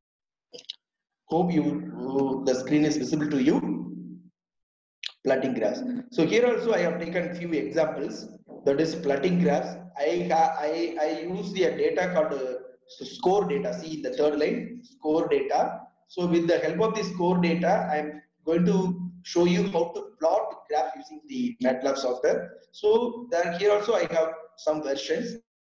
[SPEAKER 1] Hope you the screen is visible to you. Plotting graphs. So here also I have taken few examples. That is plotting graphs. I I I use the data called uh, so score data. See in the third line, score data. So with the help of the score data, I am going to show you how to plot graph using the MATLAB software. So then here also I have some versions.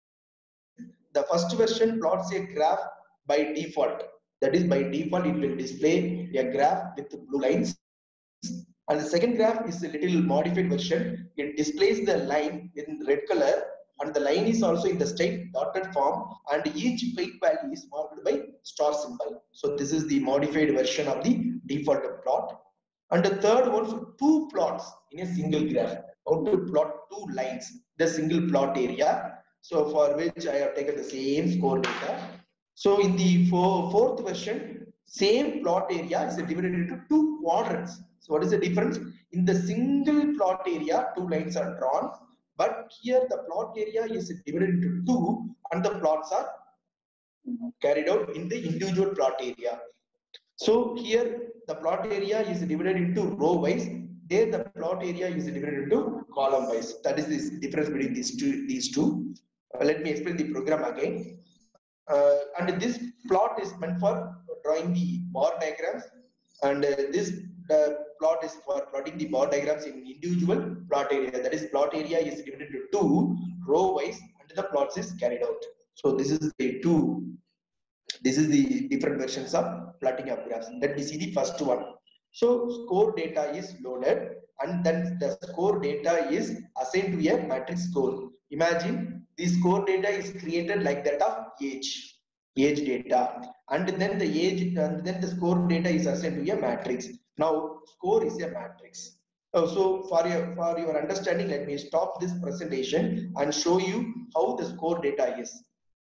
[SPEAKER 1] The first version plots a graph by default. That is by default it will display a graph with blue lines. And the second graph is a little modified version. It displays the line in red color and the line is also in the straight dotted form and each peak value is marked by star symbol. So this is the modified version of the default plot. And the third one for two plots in a single graph. How to plot two lines, the single plot area. So for which I have taken the same score data. So in the four, fourth version, same plot area is divided into two quadrants. So what is the difference? In the single plot area, two lines are drawn, but here the plot area is divided into two and the plots are carried out in the individual plot area. So here the plot area is divided into row wise, there the plot area is divided into column wise. That is the difference between these two. These two. Uh, let me explain the program again. Uh, and this plot is meant for drawing the bar diagrams, and uh, this uh, plot is for plotting the bar diagrams in individual plot area. That is, plot area is divided into two row wise, and the plots is carried out. So this is the two. This is the different versions of plotting of graphs. Let me see the first one. So score data is loaded, and then the score data is assigned to a matrix score. Imagine the score data is created like that of age, age data, and then the age, and then the score data is assigned to a matrix. Now score is a matrix. Oh, so for your for your understanding, let me stop this presentation and show you how the score data is.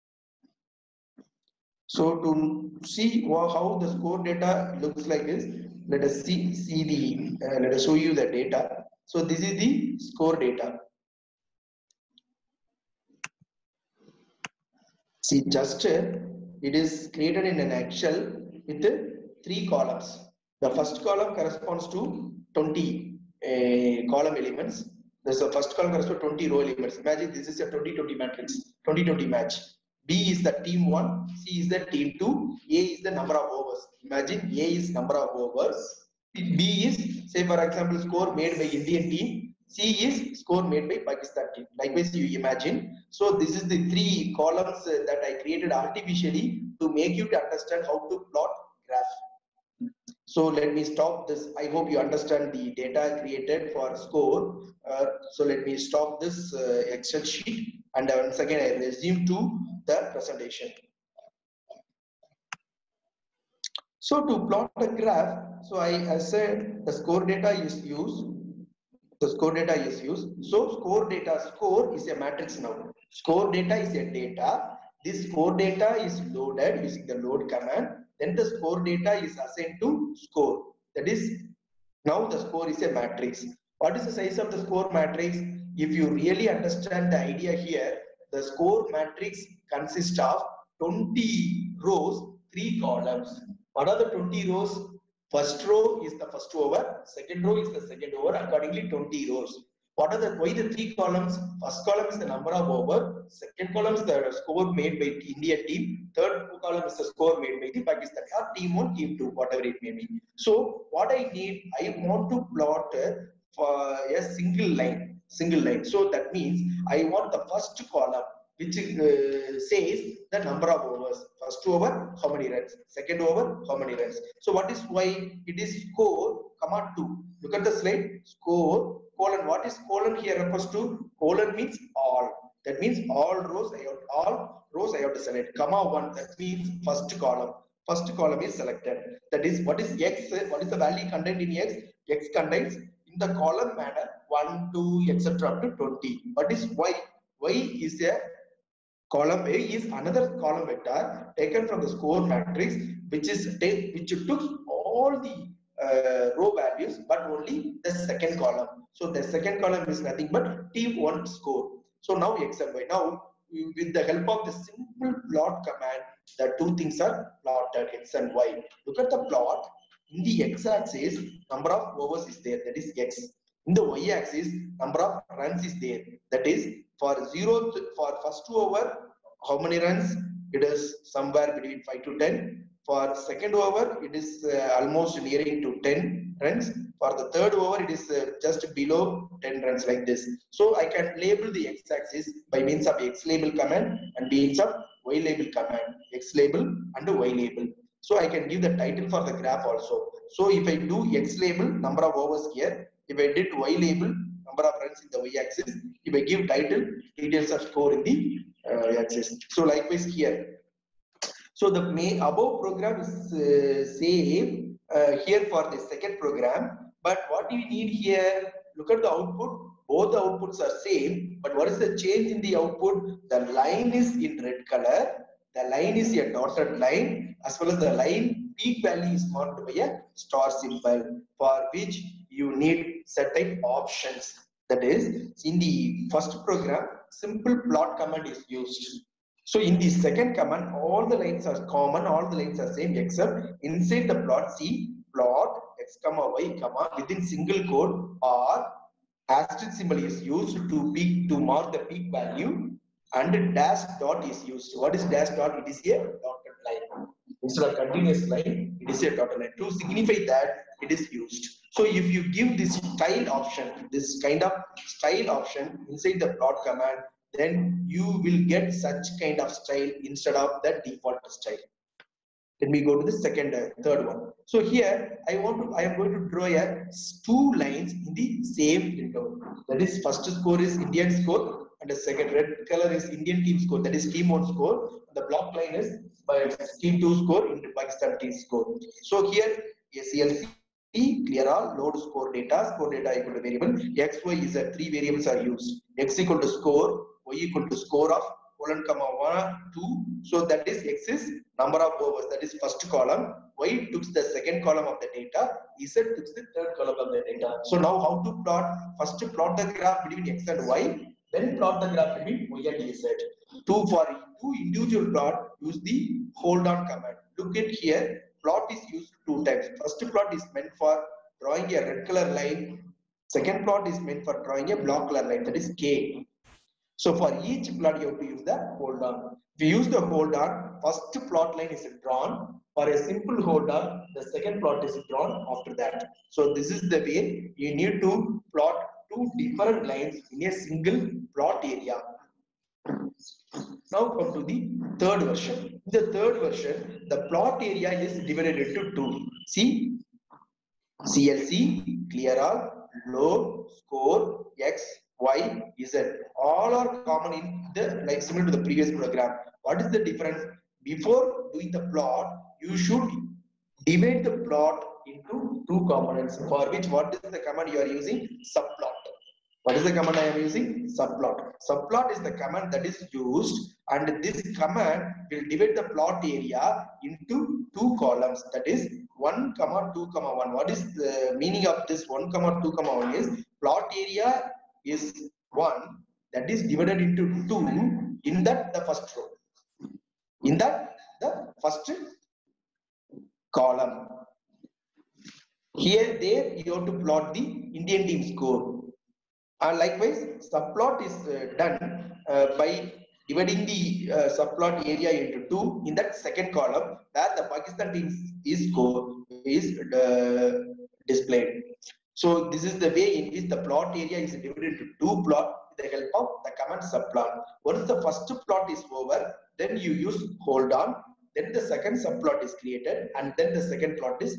[SPEAKER 1] So to see how the score data looks like this, let us see see the uh, let us show you the data. So this is the score data. See, just uh, it is created in an Excel with uh, three columns. The first column corresponds to twenty uh, column elements. There's the first column corresponds to twenty row elements. Imagine this is a twenty twenty matrix, twenty twenty match. B is the team one, C is the team two, A is the number of overs. Imagine A is number of overs, B is, say for example, score made by Indian team, C is score made by Pakistan team. Likewise, you imagine. So this is the three columns uh, that I created artificially to make you to understand how to plot graph. So let me stop this. I hope you understand the data created for score. Uh, so let me stop this uh, Excel sheet, and once again I resume to the presentation. So to plot a graph, so I, I said the score data is used. The score data is used. So score data, score is a matrix now. Score data is a data. This score data is loaded using the load command. Then the score data is assigned to score. That is, now the score is a matrix. What is the size of the score matrix? If you really understand the idea here, the score matrix consists of twenty rows, three columns. What are the twenty rows? First row is the first over, second row is the second over, accordingly twenty rows. What are the, why the three columns? First column is the number of over, second column is the score made by the Indian team, third column is the score made by the Pakistan or team one, team two, whatever it may be. So what I need, I want to plot for a single line, single line. So that means I want the first column which uh, says the number of overs. First over, how many runs? Second over, how many runs? So what is why it is score, comma two. Look at the slide. Score, colon. What is colon here refers to? Colon means all. That means all rows I have, all rows I have to select. Comma one. That means first column. First column is selected. That is what is X? What is the value contained in X? X contains in the column manner one, two, et cetera up to twenty. What is Y? Y is a column A is another column vector taken from the score matrix, which is take, which took all the uh, row values, but only the second column. So the second column is nothing but T one score. So now X and Y. Now with the help of the simple plot command, the two things are plotted, X and Y. Look at the plot. In the X-axis, number of overs is there, that is X. In the Y-axis, number of runs is there, that is for zero for first over, how many runs? It is somewhere between five to ten. For second over, it is uh, almost nearing to ten runs. For the third over, it is uh, just below ten runs, like this. So I can label the X-axis by means of X label command and means of Y label command. X label and Y label. So I can give the title for the graph also. So if I do X label, number of overs here. If I did Y label, number of runs in the Y-axis. If I give title, details of score in the uh, axis. So likewise here. So the main above program is uh, same uh, here for the second program. But what do you need here? Look at the output. Both the outputs are same. But what is the change in the output? The line is in red color. The line is a dotted line, as well as the line peak value is marked by a star symbol, for which you need certain options. That is, in the first program, simple plot command is used. So in the second command, all the lines are common, all the lines are same, except inside the plot, see plot x comma y comma within single quote or asterisk symbol is used to peak to mark the peak value, and dash dot is used. What is dash dot? It is a dotted line. Instead of continuous line, it is a dotted line to signify that it is used. So if you give this style option, this kind of style option inside the plot command, then you will get such kind of style instead of the default style. Let me go to the second, uh, third one. So here I want to, I am going to draw a two lines in the same window. That is, first score is Indian score, and the second red color is Indian team score. That is team one score. The block line is by team two score into Pakistan team score. So here A C L C, clear all, load score data, score data equal to variable. X, Y is a three variables are used. X equal to score, Y equal to score of colon comma one, two. So that is X is number of overs, that is first column. Y took the second column of the data. Z took the third column of the data. So now how to plot? First plot the graph between X and Y, then plot the graph between Y and Z. Two for two individual plot, use the hold on command. Look at here, plot is used two times. First plot is meant for drawing a red color line. Second plot is meant for drawing a black color line, that is K. So for each plot you have to use the hold on. If you use the hold on, first plot line is drawn. For a simple hold on, the second plot is drawn after that. So this is the way you need to plot two different lines in a single plot area. Now come to the third version. In the third version, the plot area is divided into two. See, C L C, clear all, load, score, X, Y, Z. All are common in the, like similar to the previous program. What is the difference? Before doing the plot, you should divide the plot into two components, for which what is the command you are using? Subplot. What is the command I am using? Subplot. Subplot is the command that is used, and this command will divide the plot area into two columns, that is one comma two comma one. What is the meaning of this one comma two comma one is plot area is one, that is divided into two in that the first row. In that the first column. Here there you have to plot the Indian team score. And likewise, subplot is uh, done uh, by dividing the uh, subplot area into two in that second column, where the Pakistan team's is score is uh, displayed. So this is the way in which the plot area is divided into two plots with the help of the command subplot. Once the first plot is over, then you use hold on, then the second subplot is created, and then the second plot is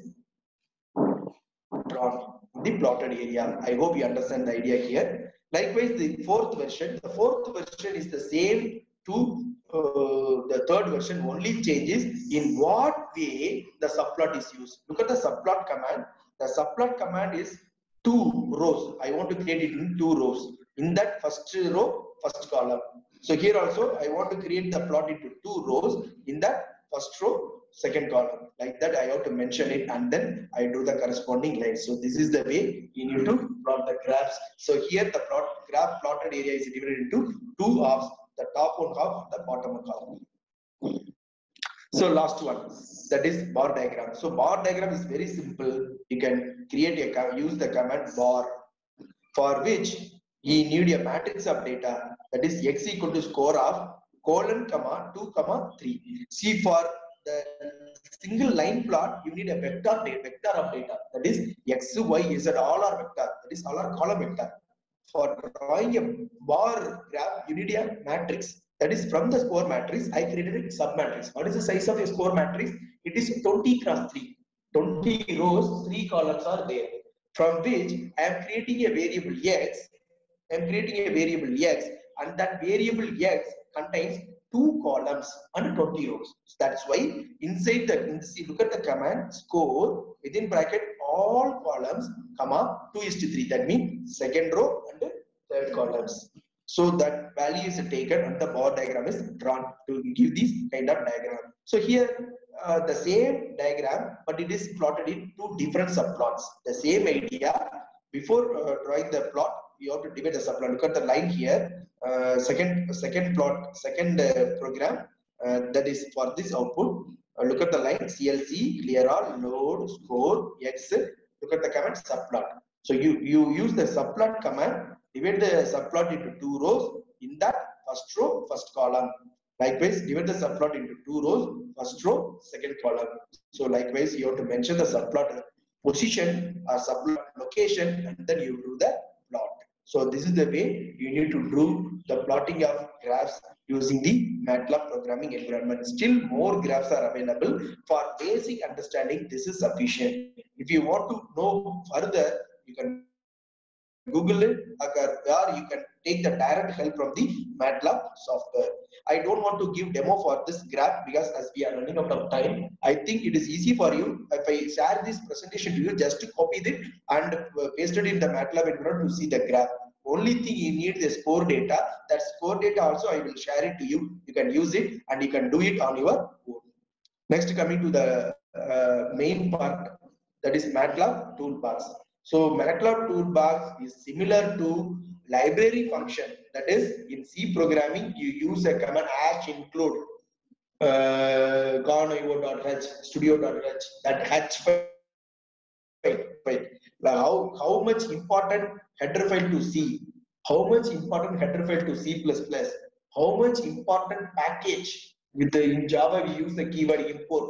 [SPEAKER 1] drawn in the plotted area. I hope you understand the idea here. Likewise, the fourth version, the fourth version is the same to uh, the third version, only changes in what way the subplot is used. Look at the subplot command. The subplot command is two rows. I want to create it in two rows. In that first row, first column. So here also, I want to create the plot into two rows. In that first row, second column. Like that, I have to mention it, and then I do the corresponding lines. So this is the way you need to plot the graphs. So here the plot graph plotted area is divided into two halves, the top one half, the bottom one half. So last one, that is bar diagram. So bar diagram is very simple. You can create a, use the command bar, for which you need a matrix of data, that is X equal to score of colon comma two comma three. See, for the single line plot, you need a vector data, vector of data, that is X, Y, Z, all are vector, that is all are column vector. For drawing a bar graph, you need a matrix, that is from the score matrix, I created a submatrix. What is the size of a score matrix? It is twenty cross three, twenty rows, three columns are there, from which I am creating a variable X, I am creating a variable X, and that variable X contains two columns and twenty rows. So that's why inside the, in the, see, look at the command score within bracket all columns comma two is to three. That means second row and third columns. So that value is taken and the bar diagram is drawn to give this kind of diagram. So here uh, the same diagram, but it is plotted in two different subplots. The same idea. Before uh, drawing the plot, you have to divide the subplot. Look at the line here. Uh, second, second plot, second uh, program. Uh, that is for this output. Uh, look at the line C L C, clear all, load, score, X. Look at the command subplot. So you you use the subplot command. Divide the subplot into two rows. In that first row, first column. Likewise, divide the subplot into two rows. First row, second column. So likewise, you have to mention the subplot position or subplot location, and then you do the plot. So this is the way you need to do the plotting of graphs using the MATLAB programming environment. Still more graphs are available. For basic understanding, this is sufficient. If you want to know further, you can Google it, or you can take the direct help from the MATLAB software. I don't want to give demo for this graph because as we are running out of time, I think it is easy for you. If I share this presentation to you, just to copy it and paste it in the MATLAB environment to see the graph. Only thing you need is score data. That score data also I will share it to you. You can use it and you can do it on your own. Next, coming to the uh, main part, that is MATLAB toolbars. So MATLAB toolbox is similar to library function. That is, in C programming, you use a command hash include uh, gone.io.h, studio.h, that h file. How, how much important header file to C? How much important header file to C plus plus? How much important package? With the, in Java, we use the keyword import.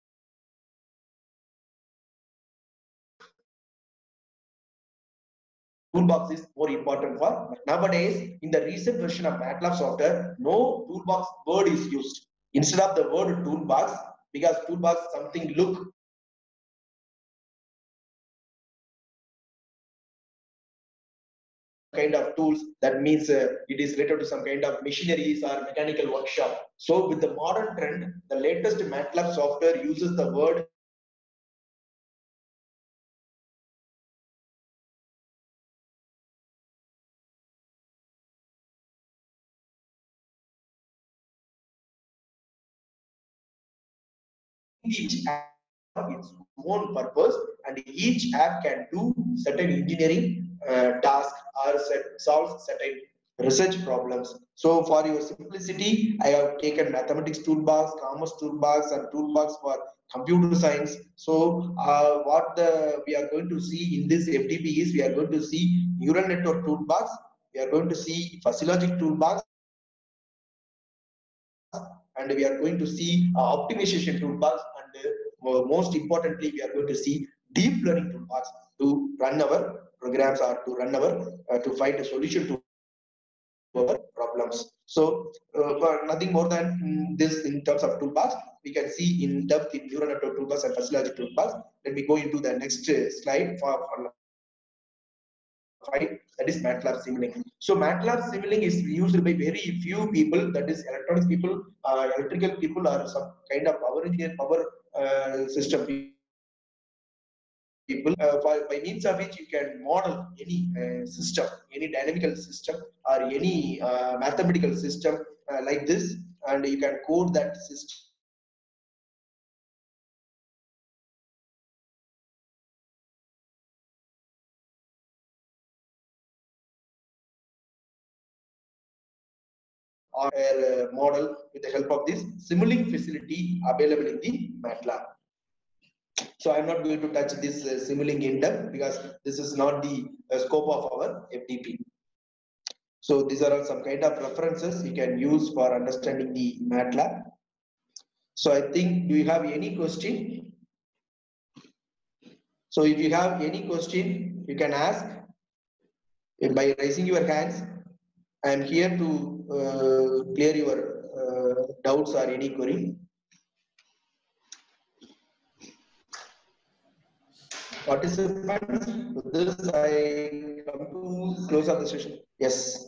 [SPEAKER 1] Toolbox is more important for nowadays. In the recent version of MATLAB software, no toolbox word is used instead of the word toolbox, because toolbox something look kind of tools, that means uh, it is related to some kind of machineries or mechanical workshop. So with the modern trend, the latest MATLAB software uses the word each app its own purpose, and each app can do certain engineering uh, task or set, solve certain research problems. So for your simplicity, I have taken mathematics toolbox, commerce toolbox, and toolbox for computer science. So uh, what the we are going to see in this F D P is, we are going to see neural network toolbox, we are going to see fuzzy logic toolbox, and we are going to see uh, optimization toolbox, and uh, most importantly, we are going to see deep learning toolbox to run our programs, or to run our uh, to find a solution to our problems. So uh, nothing more than mm, this in terms of toolbox. We can see in depth in neural network toolbox and fuzzy logic toolbox. Let me go into the next uh, slide for, for that is MATLAB Simulink. So MATLAB Simulink is used by very few people, that is electronics people, uh, electrical people, or some kind of power engineer, power uh, system people, uh, by, by means of which you can model any uh, system, any dynamical system, or any uh, mathematical system uh, like this, and you can code that system or a model with the help of this Simulink facility available in the MATLAB. So I'm not going to touch this uh, Simulink in depth, because this is not the uh, scope of our F D P. So these are all some kind of references you can use for understanding the MATLAB. So I think, do you have any question? So if you have any question, you can ask by raising your hands. I am here to uh, clear your uh, doubts or any query. Participants, with this I come to close of the session. Yes.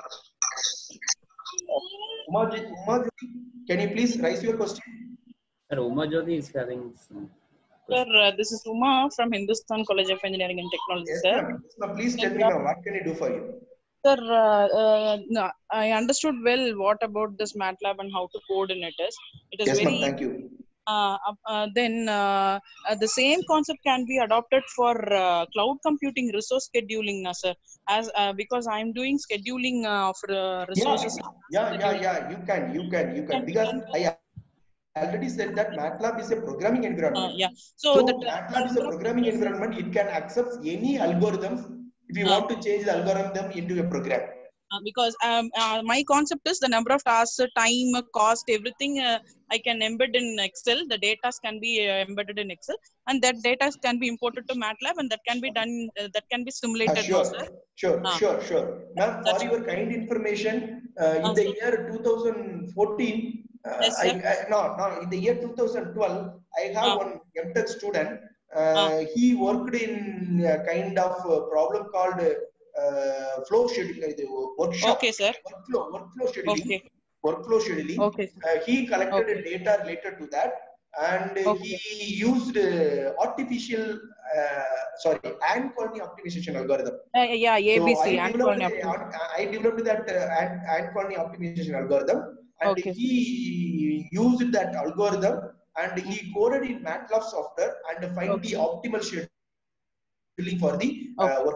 [SPEAKER 1] Umajyoti, Umajyoti, can you please raise your question?
[SPEAKER 2] Sir, Umajyoti is having some.
[SPEAKER 3] Sir, uh, this is Uma from Hindustan College of Engineering and Technology,
[SPEAKER 1] Yes,
[SPEAKER 3] sir.
[SPEAKER 1] ma'am. Yes, please tell me, ma'am, what can I do for you?
[SPEAKER 3] Sir, uh, uh, no, I understood well what about this MATLAB and how to code in it is. It is
[SPEAKER 1] Yes,
[SPEAKER 3] very.
[SPEAKER 1] ma'am. Thank you.
[SPEAKER 3] Uh, uh, then uh, uh, the same concept can be adopted for uh, cloud computing resource scheduling, uh, sir. As uh, because I am doing scheduling uh, for uh, resources.
[SPEAKER 1] Yeah, yeah, yeah, yeah. You can, you can, you can. Because I already said that MATLAB is a programming environment.
[SPEAKER 3] Uh, yeah. So,
[SPEAKER 1] so
[SPEAKER 3] the
[SPEAKER 1] MATLAB is a programming environment. It can accept any algorithms if you
[SPEAKER 3] uh,
[SPEAKER 1] want to change the algorithm into a program.
[SPEAKER 3] Uh, because um, uh, my concept is the number of tasks, time, cost, everything uh, I can embed in Excel. The data can be uh, embedded in Excel, and that data can be imported to MATLAB, and that can be done. Uh, that can be simulated.
[SPEAKER 1] Uh, sure,
[SPEAKER 3] no,
[SPEAKER 1] sure,
[SPEAKER 3] uh,
[SPEAKER 1] sure, sure. Ma'am, for your kind information, uh, in
[SPEAKER 3] uh,
[SPEAKER 1] the year two thousand fourteen, uh,
[SPEAKER 3] yes,
[SPEAKER 1] I, I no, no, in the year two thousand twelve, I have
[SPEAKER 3] uh,
[SPEAKER 1] one M Tech student. Uh,
[SPEAKER 3] uh,
[SPEAKER 1] he worked in a kind of a problem called uh, flow scheduling, uh, workshop,
[SPEAKER 3] okay, sir.
[SPEAKER 1] workflow, workflow scheduling,
[SPEAKER 3] Okay.
[SPEAKER 1] workflow scheduling.
[SPEAKER 3] Okay.
[SPEAKER 1] Uh, he collected
[SPEAKER 3] Okay.
[SPEAKER 1] data related to that, and
[SPEAKER 3] Okay.
[SPEAKER 1] he used uh, artificial, uh, sorry, ant colony optimization algorithm.
[SPEAKER 3] Uh, yeah, A B C.
[SPEAKER 1] So I developed,
[SPEAKER 3] the,
[SPEAKER 1] I developed that uh, ant, ant colony optimization algorithm, and
[SPEAKER 3] okay.
[SPEAKER 1] he used that algorithm, and he coded in MATLAB software and find
[SPEAKER 3] Okay.
[SPEAKER 1] the optimal scheduling for the uh,
[SPEAKER 3] Okay.
[SPEAKER 1] workflow.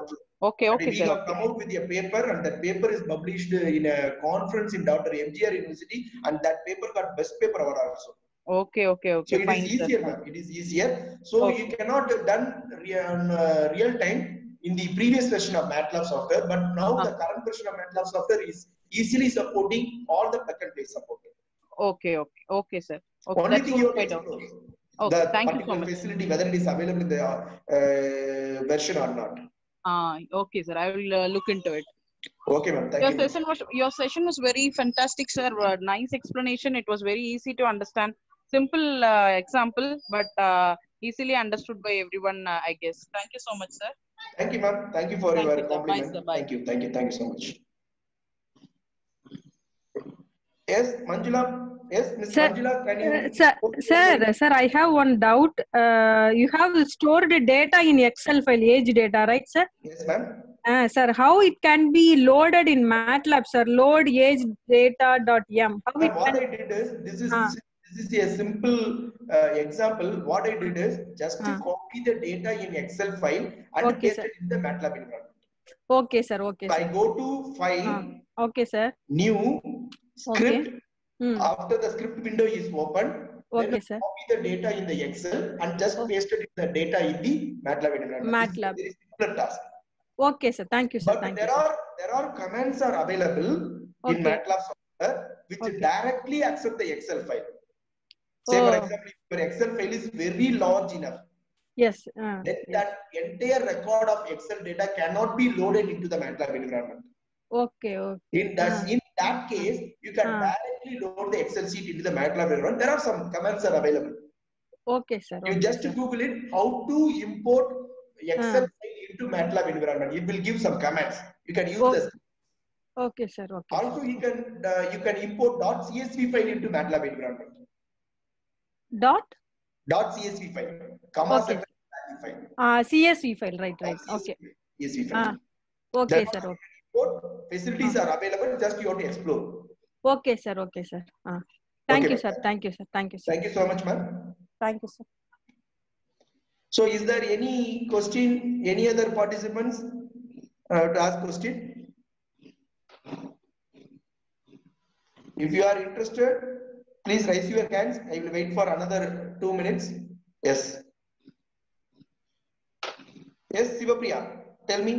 [SPEAKER 3] Okay,
[SPEAKER 1] And
[SPEAKER 3] okay,
[SPEAKER 1] we
[SPEAKER 3] sir.
[SPEAKER 1] have
[SPEAKER 3] Okay.
[SPEAKER 1] come out with a paper, and that paper is published in a conference in Doctor M G R University, and that paper got best paper award also.
[SPEAKER 3] Okay, okay,
[SPEAKER 1] So
[SPEAKER 3] okay.
[SPEAKER 1] it
[SPEAKER 3] Fine,
[SPEAKER 1] is
[SPEAKER 3] sir.
[SPEAKER 1] easier, ma'am. It is easier. So
[SPEAKER 3] Okay.
[SPEAKER 1] you cannot done re- on uh, real time in the previous version of MATLAB software, but now
[SPEAKER 3] Ah.
[SPEAKER 1] the current version of MATLAB software is easily supporting all the plug and play support.
[SPEAKER 3] Okay, okay, okay, sir. Okay,
[SPEAKER 1] Only
[SPEAKER 3] that
[SPEAKER 1] thing you
[SPEAKER 3] would
[SPEAKER 1] have to
[SPEAKER 3] quite out.
[SPEAKER 1] explore
[SPEAKER 3] Okay,
[SPEAKER 1] the
[SPEAKER 3] thank you so
[SPEAKER 1] particular
[SPEAKER 3] much.
[SPEAKER 1] facility, whether it is available in the uh, version or not.
[SPEAKER 3] Ah, okay, sir. I will uh, look into it.
[SPEAKER 1] Okay, ma'am. Thank
[SPEAKER 3] Your
[SPEAKER 1] you. ma'am.
[SPEAKER 3] session was your session was very fantastic, sir. Uh, nice explanation. It was very easy to understand. Simple uh, example, but uh, easily understood by everyone, uh, I guess. Thank you so much, sir.
[SPEAKER 1] Thank you, ma'am. Thank you for
[SPEAKER 3] Thank
[SPEAKER 1] your
[SPEAKER 3] you, sir. Bye,
[SPEAKER 1] compliment.
[SPEAKER 3] sir. Bye.
[SPEAKER 1] Thank you. Thank you. Thank you so much. Yes, Manjula. Yes, Miss
[SPEAKER 4] Sir,
[SPEAKER 1] Manjula, can you?
[SPEAKER 4] Uh, sir, sir, sir, I have one doubt. Uh, you have stored data in Excel file, age data, right, sir?
[SPEAKER 1] Yes, ma'am.
[SPEAKER 4] Uh, sir, how it can be loaded in MATLAB, sir? Load age data.m. How it
[SPEAKER 1] And what
[SPEAKER 4] can?
[SPEAKER 1] I did is, this is
[SPEAKER 4] Ah.
[SPEAKER 1] this is a simple uh, example. What I did is just to
[SPEAKER 4] Ah.
[SPEAKER 1] copy the data in Excel file and
[SPEAKER 4] Okay,
[SPEAKER 1] paste
[SPEAKER 4] sir.
[SPEAKER 1] it in the MATLAB environment.
[SPEAKER 4] Okay, sir. Okay,
[SPEAKER 1] So I
[SPEAKER 4] sir.
[SPEAKER 1] go to File,
[SPEAKER 4] Ah. Okay, sir.
[SPEAKER 1] New, Script.
[SPEAKER 4] Okay. Hmm.
[SPEAKER 1] After the script window is open,
[SPEAKER 4] Okay,
[SPEAKER 1] then
[SPEAKER 4] sir.
[SPEAKER 1] copy the data in the Excel and just
[SPEAKER 4] Oh.
[SPEAKER 1] paste it in the data in the MATLAB environment. This is a
[SPEAKER 4] MATLAB.
[SPEAKER 1] very simpler task.
[SPEAKER 4] Okay, sir. Thank you, sir.
[SPEAKER 1] But
[SPEAKER 4] Thank
[SPEAKER 1] there
[SPEAKER 4] you, sir.
[SPEAKER 1] are there are commands are available in
[SPEAKER 4] Okay.
[SPEAKER 1] MATLAB software which
[SPEAKER 4] Okay.
[SPEAKER 1] directly access the Excel file. Say for
[SPEAKER 4] Oh.
[SPEAKER 1] example, if your Excel file is very large enough,
[SPEAKER 4] Yes. Uh,
[SPEAKER 1] then
[SPEAKER 4] yes.
[SPEAKER 1] that entire record of Excel data cannot be loaded into the MATLAB environment.
[SPEAKER 4] Okay. Okay.
[SPEAKER 1] In that,
[SPEAKER 4] Ah.
[SPEAKER 1] in that case, you can
[SPEAKER 4] Ah.
[SPEAKER 1] directly load the Excel sheet into the MATLAB environment. There are some commands are available.
[SPEAKER 4] Okay, sir.
[SPEAKER 1] You
[SPEAKER 4] Okay,
[SPEAKER 1] just
[SPEAKER 4] sir.
[SPEAKER 1] Google it, how to import Excel
[SPEAKER 4] Ah.
[SPEAKER 1] file into MATLAB environment. It will give some commands. You can use
[SPEAKER 4] Oh.
[SPEAKER 1] this.
[SPEAKER 4] Okay, sir. Okay,
[SPEAKER 1] Also,
[SPEAKER 4] sir.
[SPEAKER 1] you can uh, you can import .csv file into MATLAB environment.
[SPEAKER 4] Dot?
[SPEAKER 1] .csv file, commas
[SPEAKER 4] Okay.
[SPEAKER 1] and value file.
[SPEAKER 4] Uh, C S V file, right, right.
[SPEAKER 1] .csv
[SPEAKER 4] Okay.
[SPEAKER 1] C S V file.
[SPEAKER 4] Ah, okay,
[SPEAKER 1] That
[SPEAKER 4] sir. Okay.
[SPEAKER 1] import facilities
[SPEAKER 4] Ah.
[SPEAKER 1] are available. Just you have to explore.
[SPEAKER 4] Okay, sir. Okay, sir. Ah. Thank
[SPEAKER 1] Okay,
[SPEAKER 4] you,
[SPEAKER 1] ma'am.
[SPEAKER 4] sir. Thank you, sir. Thank you, sir.
[SPEAKER 1] Thank you so much, ma'am.
[SPEAKER 4] Thank you, sir.
[SPEAKER 1] So, is there any question? Any other participants uh, to ask question? If you are interested, please raise your hands. I will wait for another two minutes. Yes. Yes, Sivapriya, tell me.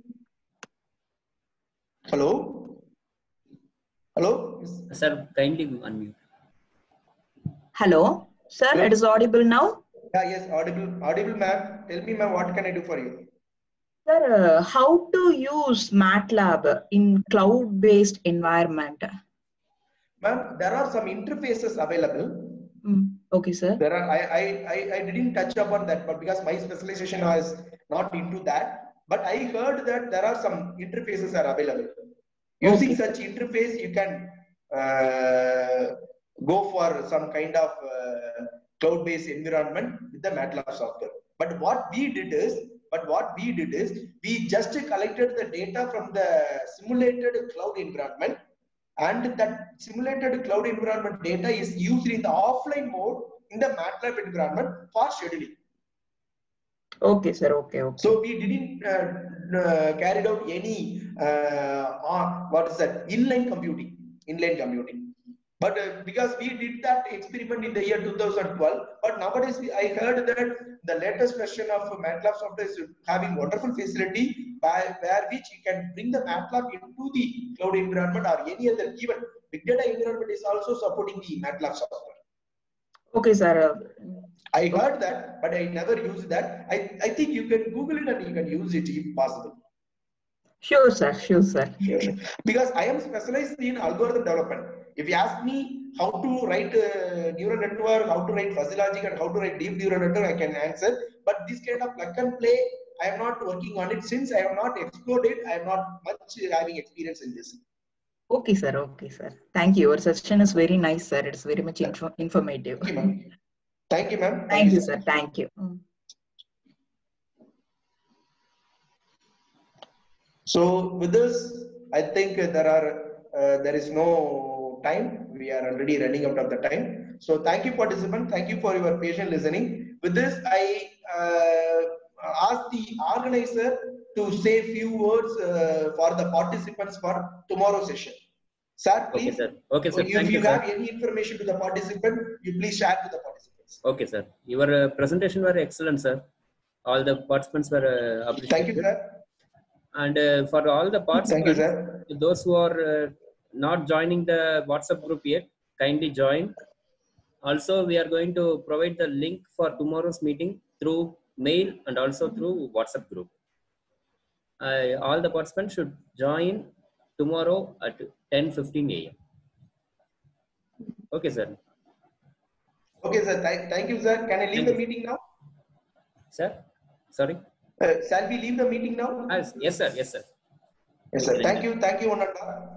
[SPEAKER 1] Hello? Hello?
[SPEAKER 2] Sir, kindly unmute.
[SPEAKER 5] Hello, sir.
[SPEAKER 1] Hello?
[SPEAKER 5] It is audible now.
[SPEAKER 1] Yeah, yes, audible, audible, ma'am. Tell me, ma'am, what can I do for you?
[SPEAKER 5] Sir, uh, how to use MATLAB in cloud-based environment?
[SPEAKER 1] Ma'am, there are some interfaces available.
[SPEAKER 5] Mm, okay, sir.
[SPEAKER 1] There are, I, I, I, I didn't touch upon that, but because my specialization was not into that, but I heard that there are some interfaces are available. Using
[SPEAKER 5] Okay.
[SPEAKER 1] such interface, you can uh, go for some kind of uh, cloud-based environment with the MATLAB software. But what we did is, but what we did is, we just collected the data from the simulated cloud environment, and that simulated cloud environment data is used in the offline mode in the MATLAB environment for scheduling.
[SPEAKER 5] Okay, sir. Okay, okay.
[SPEAKER 1] So we didn't uh, uh, carried out any uh, uh, what is that inline computing, inline computing. But uh, because we did that experiment in the year two thousand twelve, but nowadays we, I heard that the latest version of MATLAB software is having wonderful facility by where which you can bring the MATLAB into the cloud environment or any other, even big data environment is also supporting the MATLAB software.
[SPEAKER 5] Okay, sir.
[SPEAKER 1] I heard that, but I never used that. I, I think you can Google it and you can use it if possible.
[SPEAKER 5] Sure, sir. Sure, sir.
[SPEAKER 1] Because I am specialized in algorithm development. If you ask me how to write a neural network, how to write fuzzy logic, and how to write deep neural network, I can answer. But this kind of plug and play, I am not working on it since I have not explored it. I am not much having experience in this.
[SPEAKER 5] Okay, sir. Okay, sir. Thank you. Your session is very nice, sir. It's very much info informative.
[SPEAKER 1] Thank you, ma'am. Thank you, ma'am.
[SPEAKER 5] Thank you, sir. Thank you. Mm.
[SPEAKER 1] So with this, I think there are uh, there is no time. We are already running out of the time. So thank you, participant. Thank you for your patient listening. With this, I uh, ask the organizer to say few words uh, for the participants for tomorrow's session. Sir,
[SPEAKER 2] Okay,
[SPEAKER 1] please.
[SPEAKER 2] sir. Okay, sir.
[SPEAKER 1] If
[SPEAKER 2] Thank
[SPEAKER 1] you
[SPEAKER 2] you, sir.
[SPEAKER 1] have any information to the participant, you please share to the participants.
[SPEAKER 2] Okay, sir. Your uh, presentation were excellent, sir. All the participants were uh, appreciated.
[SPEAKER 1] Thank you, sir.
[SPEAKER 2] And uh, for all the
[SPEAKER 1] Thank you,
[SPEAKER 2] participants,
[SPEAKER 1] sir.
[SPEAKER 2] those who are uh, not joining the WhatsApp group yet, kindly join. Also, we are going to provide the link for tomorrow's meeting through mail and also through WhatsApp group. Uh, all the participants should join tomorrow at ten fifteen A M Okay, sir.
[SPEAKER 1] Okay, sir. Thank, thank you, sir. Can I leave
[SPEAKER 2] Thank
[SPEAKER 1] the
[SPEAKER 2] you.
[SPEAKER 1] meeting now?
[SPEAKER 2] Sir, sorry.
[SPEAKER 1] Uh, shall we leave the meeting now?
[SPEAKER 2] Ah, yes, sir. Yes, sir.
[SPEAKER 1] Yes, sir. Thank you. Thank you, Ananda.